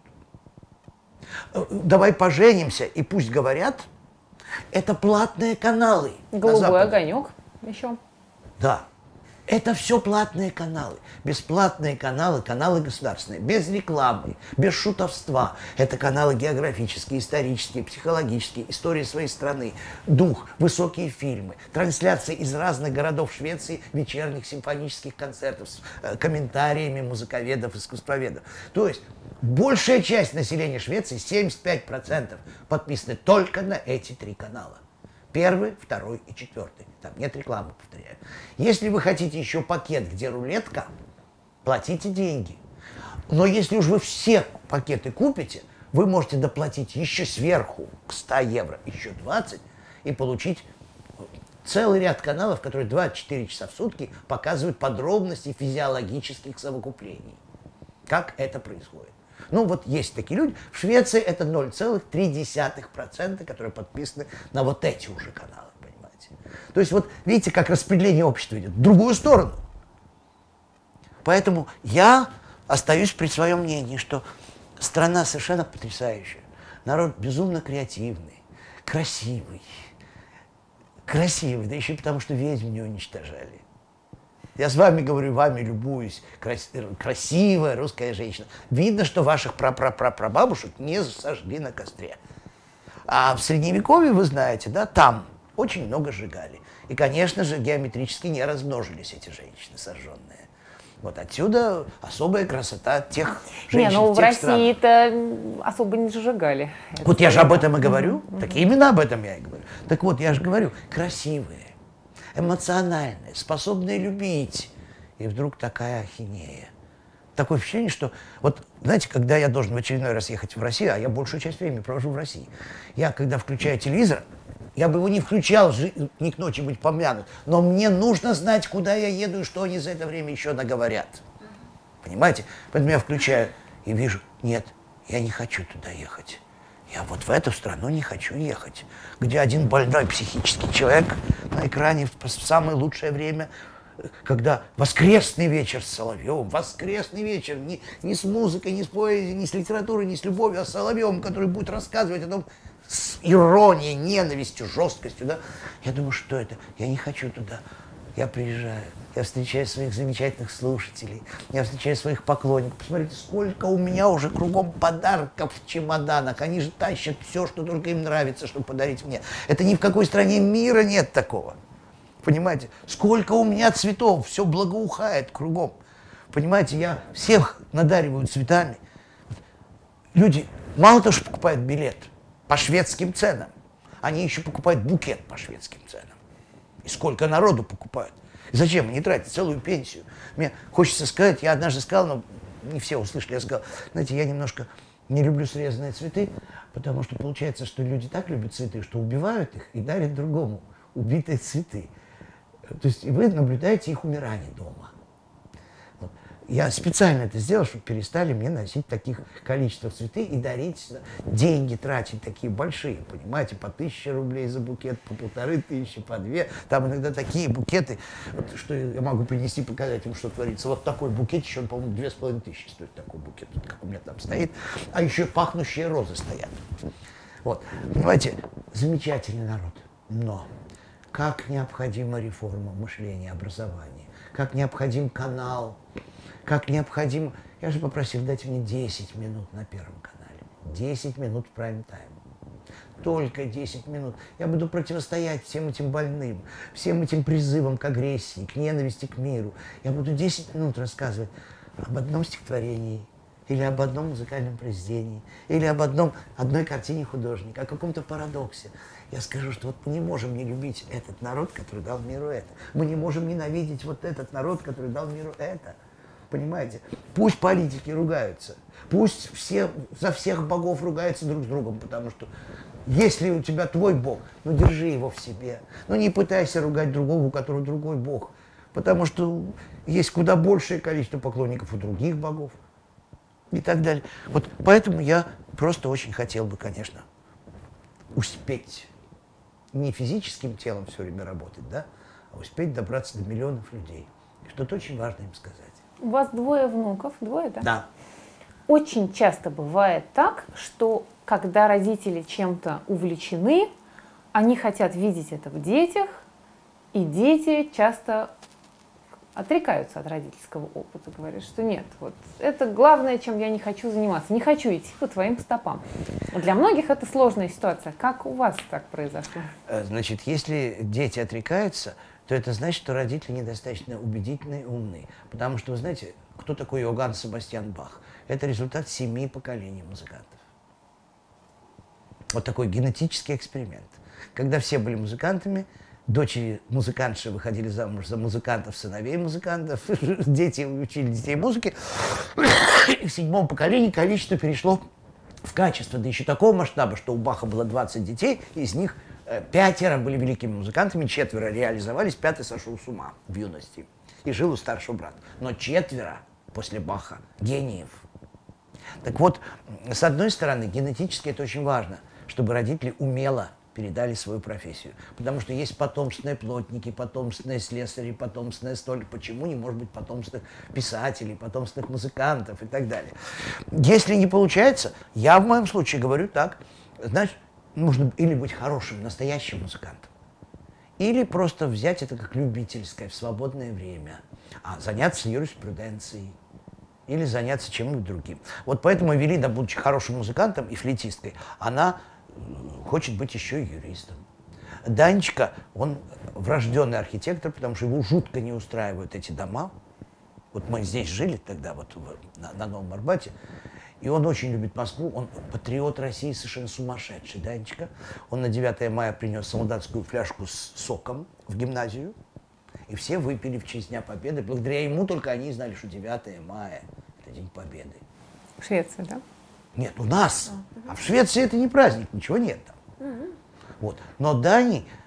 Давай поженимся, и пусть говорят, это платные каналы. Голубой огонек еще. Да, это все платные каналы, бесплатные каналы, каналы государственные, без рекламы, без шутовства. Это каналы географические, исторические, психологические, истории своей страны, дух, высокие фильмы, трансляции из разных городов Швеции, вечерних симфонических концертов с э, комментариями музыковедов, искусствоведов. То есть большая часть населения Швеции, семьдесят пять процентов, подписаны только на эти три канала. Первый, второй и четвертый. Там нет рекламы, повторяю. Если вы хотите еще пакет, где рулетка, платите деньги. Но если уж вы все пакеты купите, вы можете доплатить еще сверху к ста евро, еще двадцать, и получить целый ряд каналов, которые двадцать четыре часа в сутки показывают подробности физиологических совокуплений. Как это происходит. Ну вот есть такие люди. В Швеции это ноль целых три десятых процента, которые подписаны на вот эти уже каналы, понимаете. То есть вот видите, как распределение общества идет в другую сторону. Поэтому я остаюсь при своем мнении, что страна совершенно потрясающая. Народ безумно креативный, красивый. Красивый, да еще и потому, что ведьм не уничтожали. Я с вами говорю, вами любуюсь, крас красивая русская женщина. Видно, что ваших прапрапрапрабабушек не сожгли на костре. А в Средневековье, вы знаете, да, там очень много сжигали. И, конечно же, геометрически не размножились эти женщины сожженные. Вот отсюда особая красота тех женщин. Не, ну в, в России-то особо не сжигали. Вот я же об этом и говорю. Mm-hmm. Так именно об этом я и говорю. Так вот, я же говорю, красивые, эмоциональные, способные любить. И вдруг такая ахинея. Такое ощущение, что... Вот, знаете, когда я должен в очередной раз ехать в Россию, а я большую часть времени провожу в России, я, когда включаю телевизор, я бы его не включал, не к ночи быть помянут, но мне нужно знать, куда я еду и что они за это время еще наговорят. Понимаете? Поэтому я включаю и вижу, нет, я не хочу туда ехать. Я вот в эту страну не хочу ехать, где один больной психический человек на экране в самое лучшее время, когда воскресный вечер с Соловьевым, воскресный вечер, не, не с музыкой, не с поэзией, не с литературой, не с любовью, а с Соловьевым, который будет рассказывать о том, с иронией, ненавистью, жесткостью, да. Я думаю, что это? Я не хочу туда. Я приезжаю, я встречаю своих замечательных слушателей, я встречаю своих поклонников. Посмотрите, сколько у меня уже кругом подарков в чемоданах. Они же тащат все, что только им нравится, чтобы подарить мне. Это ни в какой стране мира нет такого. Понимаете? Сколько у меня цветов, все благоухает кругом. Понимаете, я всех надариваю цветами. Люди мало того, что покупают билет по шведским ценам, они еще покупают букет по шведским ценам. И сколько народу покупают. И зачем они тратят целую пенсию? Мне хочется сказать, я однажды сказал, но не все услышали, я сказал, знаете, я немножко не люблю срезанные цветы, потому что получается, что люди так любят цветы, что убивают их и дарят другому убитые цветы. То есть вы наблюдаете их умирание дома. Вот. Я специально это сделал, чтобы перестали мне носить таких количествах цветы и дарить, деньги тратить такие большие, понимаете, по тысяче рублей за букет, по полторы тысячи, по две. Там иногда такие букеты, вот, что я могу принести, показать им, что творится. Вот такой букет еще, по-моему, две с половиной тысячи стоит такой букет, вот, как у меня там стоит. А еще пахнущие розы стоят. Вот, понимаете, замечательный народ, но как необходима реформа мышления, образования, как необходим канал, как необходимо... Я же попросил, дайте мне десять минут на Первом канале. десять минут в прайм-тайм. Только десять минут. Я буду противостоять всем этим больным, всем этим призывам к агрессии, к ненависти к миру. Я буду десять минут рассказывать об одном стихотворении, или об одном музыкальном произведении, или об одном, одной картине художника, о каком-то парадоксе. Я скажу, что вот мы не можем не любить этот народ, который дал миру это. Мы не можем ненавидеть вот этот народ, который дал миру это. Понимаете? Пусть политики ругаются, пусть все, за всех богов ругаются друг с другом, потому что если у тебя твой бог, ну держи его в себе. Ну не пытайся ругать другого, у которого другой бог, потому что есть куда большее количество поклонников у других богов и так далее. Вот поэтому я просто очень хотел бы, конечно, успеть не физическим телом все время работать, да, а успеть добраться до миллионов людей. И что-то очень важно им сказать. У вас двое внуков, двое, да? Да. Очень часто бывает так, что когда родители чем-то увлечены, они хотят видеть это в детях, и дети часто отрекаются от родительского опыта, говорят, что нет, вот это главное, чем я не хочу заниматься, не хочу идти по твоим стопам. Для многих это сложная ситуация. Как у вас так произошло? Значит, если дети отрекаются, то это значит, что родители недостаточно убедительны и умны. Потому что, вы знаете, кто такой Иоганн Себастьян Бах? Это результат семи поколений музыкантов. Вот такой генетический эксперимент. Когда все были музыкантами, дочери музыкантши выходили замуж за музыкантов, сыновей музыкантов, дети учили детей музыки. И в седьмом поколении количество перешло в качество, да еще такого масштаба, что у Баха было двадцать детей, из них пятеро были великими музыкантами, четверо реализовались, пятый сошел с ума в юности и жил у старшего брата. Но четверо после Баха гениев. Так вот, с одной стороны, генетически это очень важно, чтобы родители умело передали свою профессию. Потому что есть потомственные плотники, потомственные слесари, потомственные столяры. Почему не может быть потомственных писателей, потомственных музыкантов и так далее? Если не получается, я в моем случае говорю так, значит, нужно или быть хорошим, настоящим музыкантом, или просто взять это как любительское в свободное время, а заняться юриспруденцией, или заняться чем-нибудь другим. Вот поэтому Эвелина, будучи хорошим музыкантом и флейтисткой, она хочет быть еще и юристом. Данечка, он врожденный архитектор, потому что его жутко не устраивают эти дома. Вот мы здесь жили тогда, вот на, на Новом Арбате, и он очень любит Москву, он патриот России, совершенно сумасшедший, Данечка. Он на девятое мая принес солдатскую фляжку с соком в гимназию, и все выпили в честь Дня Победы. Благодаря ему только они знали, что девятое мая – это День Победы. В Швеции, да? Нет, у нас. А в Швеции это не праздник, ничего нет там. Вот. Но Дани,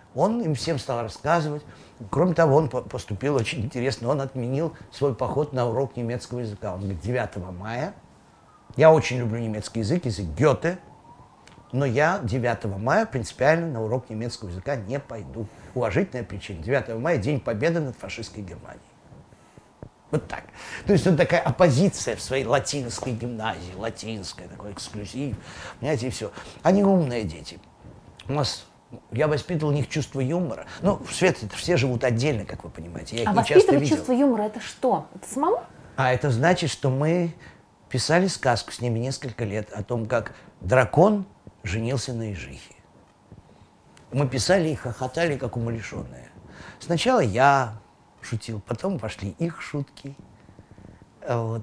Он им всем стал рассказывать. Кроме того, он поступил очень интересно. Он отменил свой поход на урок немецкого языка. Он говорит, девятого мая. Я очень люблю немецкий язык, язык Гёте. Но я девятого мая принципиально на урок немецкого языка не пойду. Уважительная причина. девятого мая – День Победы над фашистской Германией. Вот так. То есть он такая оппозиция в своей латинской гимназии. Латинская, такой эксклюзив. Понимаете, и все. Они умные дети. У нас... Я воспитывал у них чувство юмора. Ну, в свете все живут отдельно, как вы понимаете. Я их а не часто воспитывать видел. чувство юмора – это что? Это самому? А это значит, что мы писали сказку с ними несколько лет о том, как дракон женился на ежихе. Мы писали и хохотали, как умалишенные. Сначала я шутил, потом пошли их шутки. Вот.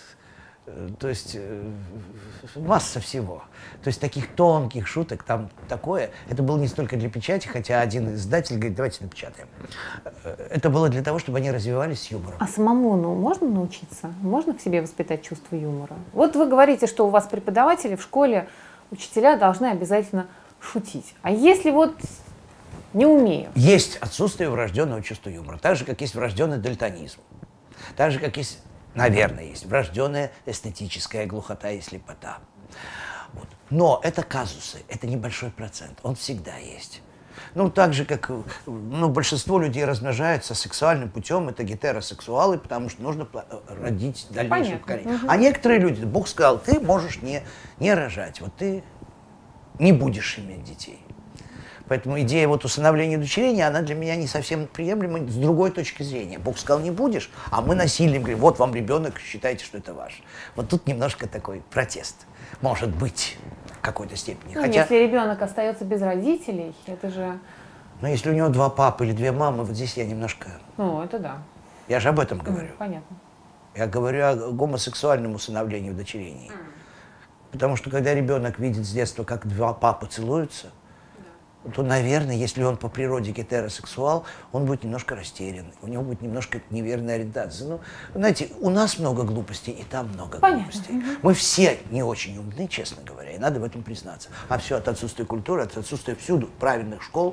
То есть масса всего. То есть таких тонких шуток там такое. Это было не столько для печати, хотя один издатель говорит, давайте напечатаем. Это было для того, чтобы они развивались с юмором. А самому ну, можно научиться? Можно в себе воспитать чувство юмора? Вот вы говорите, что у вас преподаватели в школе, учителя должны обязательно шутить. А если вот не умею? Есть отсутствие врожденного чувства юмора. Так же, как есть врожденный дальтонизм. Так же, как есть... Наверное, есть врожденная эстетическая глухота и слепота. Вот. Но это казусы, это небольшой процент, он всегда есть. Ну, так же, как ну, большинство людей размножаются сексуальным путем, это гетеросексуалы, потому что нужно родить дальнейшее поколение. Угу. А некоторые люди, Бог сказал, ты можешь не, не рожать, вот ты не будешь иметь детей. Поэтому идея вот усыновления и удочерения, она для меня не совсем приемлема с другой точки зрения. Бог сказал, не будешь, а мы насилием говорим, вот вам ребенок, считайте, что это ваш. Вот тут немножко такой протест, может быть, в какой-то степени. Ну, Хотя, если ребенок остается без родителей, это же... но если у него два папы или две мамы, вот здесь я немножко... Ну, это да. Я же об этом говорю. Mm, понятно. Я говорю о гомосексуальном усыновлении и удочерении. Mm. Потому что когда ребенок видит с детства, как два папы целуются, то, наверное, если он по природе гетеросексуал, он будет немножко растерян, у него будет немножко неверная ориентация. Ну, знаете, у нас много глупостей, и там много Понятно. глупостей. Угу. Мы все не очень умны, честно говоря, и надо в этом признаться. А все от отсутствия культуры, от отсутствия всюду правильных школ.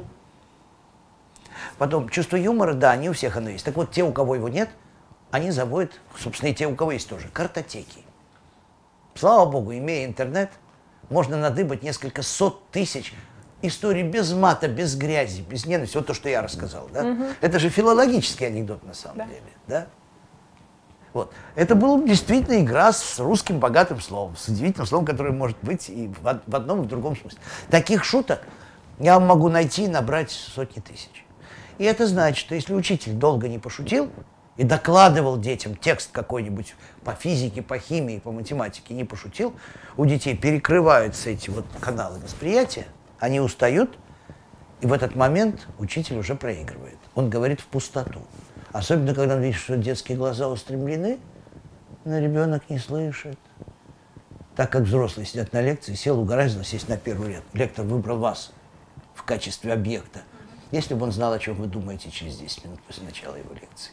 Потом, чувство юмора, да, не у всех оно есть. Так вот, те, у кого его нет, они заводят, собственно, и те, у кого есть тоже, картотеки. Слава богу, имея интернет, можно надыбать несколько сот тысяч истории без мата, без грязи, без ненависти. Вот то, что я рассказал. Да? Угу. Это же филологический анекдот на самом да. деле. Да? Вот. Это была действительно игра с русским богатым словом, с удивительным словом, которое может быть и в, в одном, и в другом смысле. Таких шуток я могу найти и набрать сотни тысяч. И это значит, что если учитель долго не пошутил и докладывал детям текст какой-нибудь по физике, по химии, по математике, не пошутил, у детей перекрываются эти вот каналы восприятия, они устают, и в этот момент учитель уже проигрывает. Он говорит в пустоту. Особенно, когда он видит, что детские глаза устремлены, но ребенок не слышит. Так как взрослые сидят на лекции, сел, угораздило сесть на первый ряд. Лектор выбрал вас в качестве объекта. Если бы он знал, о чем вы думаете через десять минут после начала его лекции.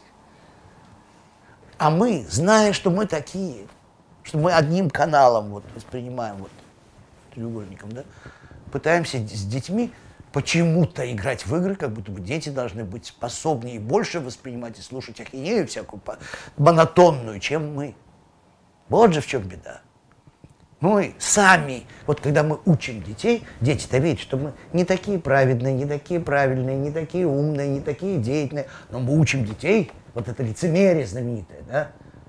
А мы, зная, что мы такие, что мы одним каналом вот воспринимаем, вот, треугольником, да, пытаемся с детьми почему-то играть в игры, как будто бы дети должны быть способнее и больше воспринимать и слушать ахинею всякую монотонную, чем мы. Вот же в чем беда. Мы сами, вот когда мы учим детей, дети-то видят, что мы не такие праведные, не такие правильные, не такие умные, не такие деятельные, но мы учим детей, вот это лицемерие знаменитое, да,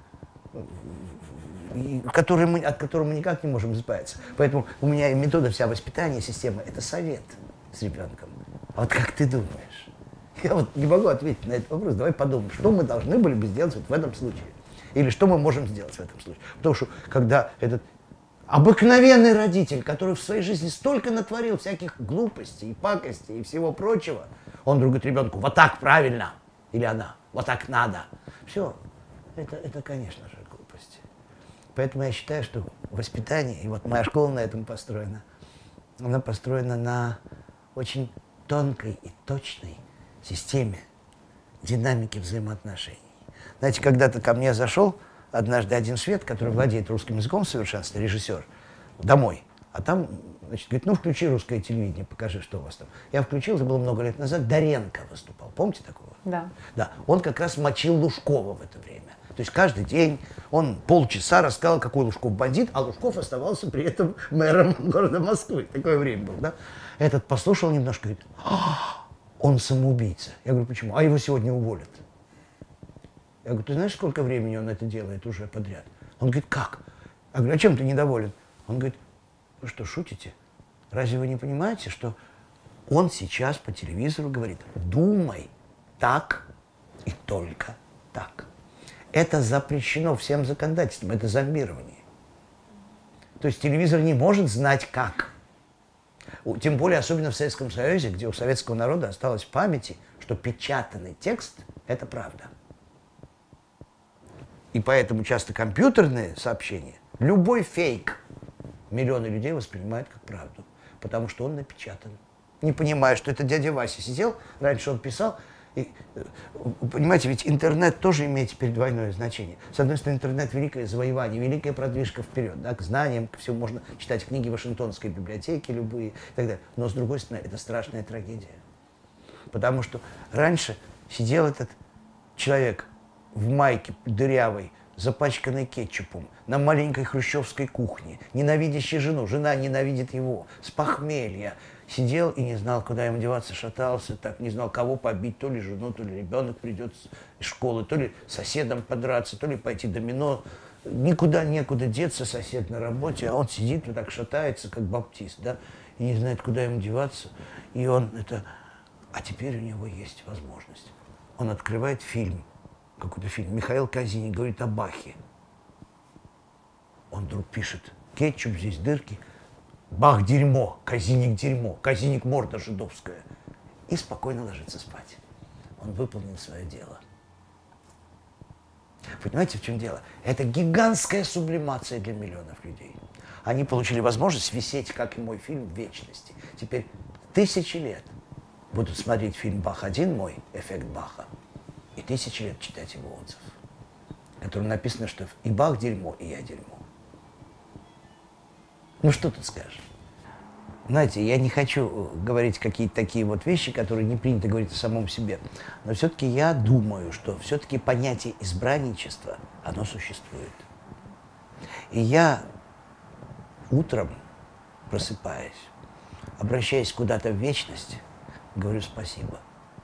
который мы, от которого мы никак не можем избавиться. Поэтому у меня и метода вся воспитания, система – это совет с ребенком. А вот как ты думаешь? Я вот не могу ответить на этот вопрос. Давай подумаем, что мы должны были бы сделать вот в этом случае. Или что мы можем сделать в этом случае. Потому что когда этот обыкновенный родитель, который в своей жизни столько натворил всяких глупостей и пакостей и всего прочего, он вдруг говорит ребенку, вот так правильно, или она, вот так надо. Все, это, это конечно же, глупости. Поэтому я считаю, что воспитание, и вот моя школа на этом построена, она построена на очень тонкой и точной системе динамики взаимоотношений. Знаете, когда-то ко мне зашел однажды один швед, который владеет русским языком в совершенстве, режиссер, домой. А там, значит, говорит, ну включи русское телевидение, покажи, что у вас там. Я включил, это было много лет назад, Доренко выступал. Помните такого? Да. Да. Он как раз мочил Лужкова в это время. То есть каждый день он полчаса рассказал, какой Лужков бандит, а Лужков оставался при этом мэром города Москвы. Такое время было, да? Этот послушал немножко, говорит, а, он самоубийца. Я говорю, почему? А его сегодня уволят. Я говорю, ты знаешь, сколько времени он это делает уже подряд? Он говорит, как? Я говорю, а чем ты недоволен? Он говорит, вы что, шутите? Разве вы не понимаете, что он сейчас по телевизору говорит, думай так и только так. Это запрещено всем законодательством, это зомбирование. То есть телевизор не может знать как. Тем более, особенно в Советском Союзе, где у советского народа осталось в памяти, что печатанный текст – это правда. И поэтому часто компьютерные сообщения, любой фейк, миллионы людей воспринимают как правду, потому что он напечатан. Не понимая, что это дядя Вася сидел, раньше он писал. И, понимаете, ведь интернет тоже имеет теперь двойное значение. С одной стороны, интернет – великое завоевание, великая продвижка вперед, да, к знаниям, ко всему. Можно читать книги Вашингтонской библиотеки любые и так далее. Но, с другой стороны, это страшная трагедия. Потому что раньше сидел этот человек в майке дырявой, запачканной кетчупом, на маленькой хрущевской кухне, ненавидящий жену, жена ненавидит его, с похмелья. Сидел и не знал, куда ему деваться, шатался, так не знал, кого побить, то ли жену, то ли ребенок придет из школы, то ли соседом подраться, то ли пойти домино. Никуда некуда деться, сосед на работе, а он сидит вот так шатается, как баптист, да, и не знает, куда ему деваться. И он это... А теперь у него есть возможность. Он открывает фильм, какой-то фильм, Михаил Казиник говорит о Бахе. Он вдруг пишет, кетчуп, здесь дырки. Бах – дерьмо, Казиник – дерьмо, Казиник – морда жидовская. И спокойно ложится спать. Он выполнил свое дело. Понимаете, в чем дело? Это гигантская сублимация для миллионов людей. Они получили возможность висеть, как и мой фильм, в вечности. Теперь тысячи лет будут смотреть фильм «Бах-один», мой «Эффект Баха», и тысячи лет читать его отзыв, в котором написано, что и Бах – дерьмо, и я – дерьмо. Ну, что тут скажешь? Знаете, я не хочу говорить какие-то такие вот вещи, которые не принято говорить о самом себе. Но все-таки я думаю, что все-таки понятие избранничества, оно существует. И я утром, просыпаясь, обращаясь куда-то в вечность, говорю спасибо.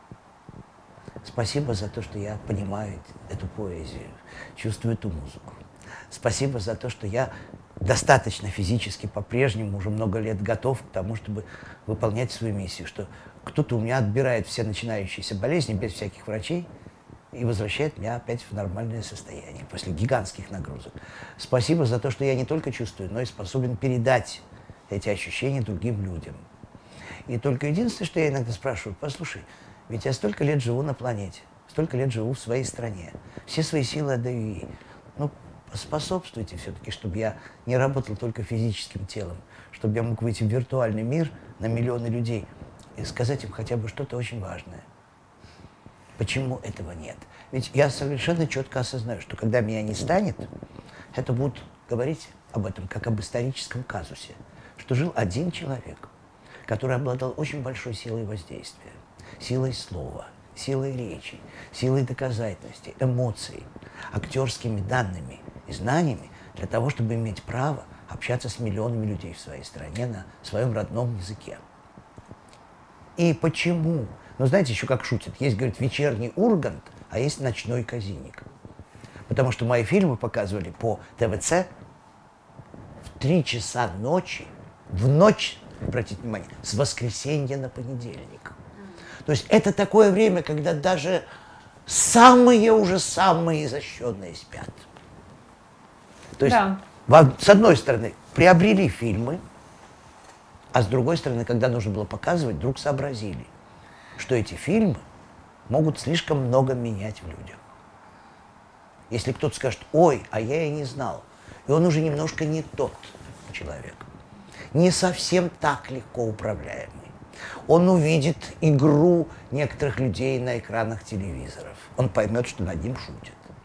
Спасибо за то, что я понимаю эту поэзию, чувствую эту музыку. Спасибо за то, что я достаточно физически по-прежнему уже много лет готов к тому, чтобы выполнять свою миссию, что кто-то у меня отбирает все начинающиеся болезни без всяких врачей и возвращает меня опять в нормальное состояние после гигантских нагрузок. Спасибо за то, что я не только чувствую, но и способен передать эти ощущения другим людям. И только единственное, что я иногда спрашиваю, послушай, ведь я столько лет живу на планете, столько лет живу в своей стране, все свои силы отдаю ей. Ну, способствуйте все-таки, чтобы я не работал только физическим телом, чтобы я мог выйти в виртуальный мир на миллионы людей и сказать им хотя бы что-то очень важное. Почему этого нет? Ведь я совершенно четко осознаю, что когда меня не станет, это будут говорить об этом как об историческом казусе, что жил один человек, который обладал очень большой силой воздействия, силой слова, силой речи, силой доказательности, эмоций, актерскими данными и знаниями для того, чтобы иметь право общаться с миллионами людей в своей стране на своем родном языке. И почему? Ну, знаете, еще как шутят. Есть, говорит, вечерний Ургант, а есть ночной Казиник. Потому что мои фильмы показывали по ТВЦ в три часа ночи, в ночь, обратите внимание, с воскресенья на понедельник. То есть это такое время, когда даже самые уже самые изощренные спят. То есть, да. С одной стороны, приобрели фильмы, а с другой стороны, когда нужно было показывать, вдруг сообразили, что эти фильмы могут слишком много менять в людях. Если кто-то скажет, ой, а я и не знал, и он уже немножко не тот человек, не совсем так легко управляемый. Он увидит игру некоторых людей на экранах телевизоров. Он поймет, что над ним шутят.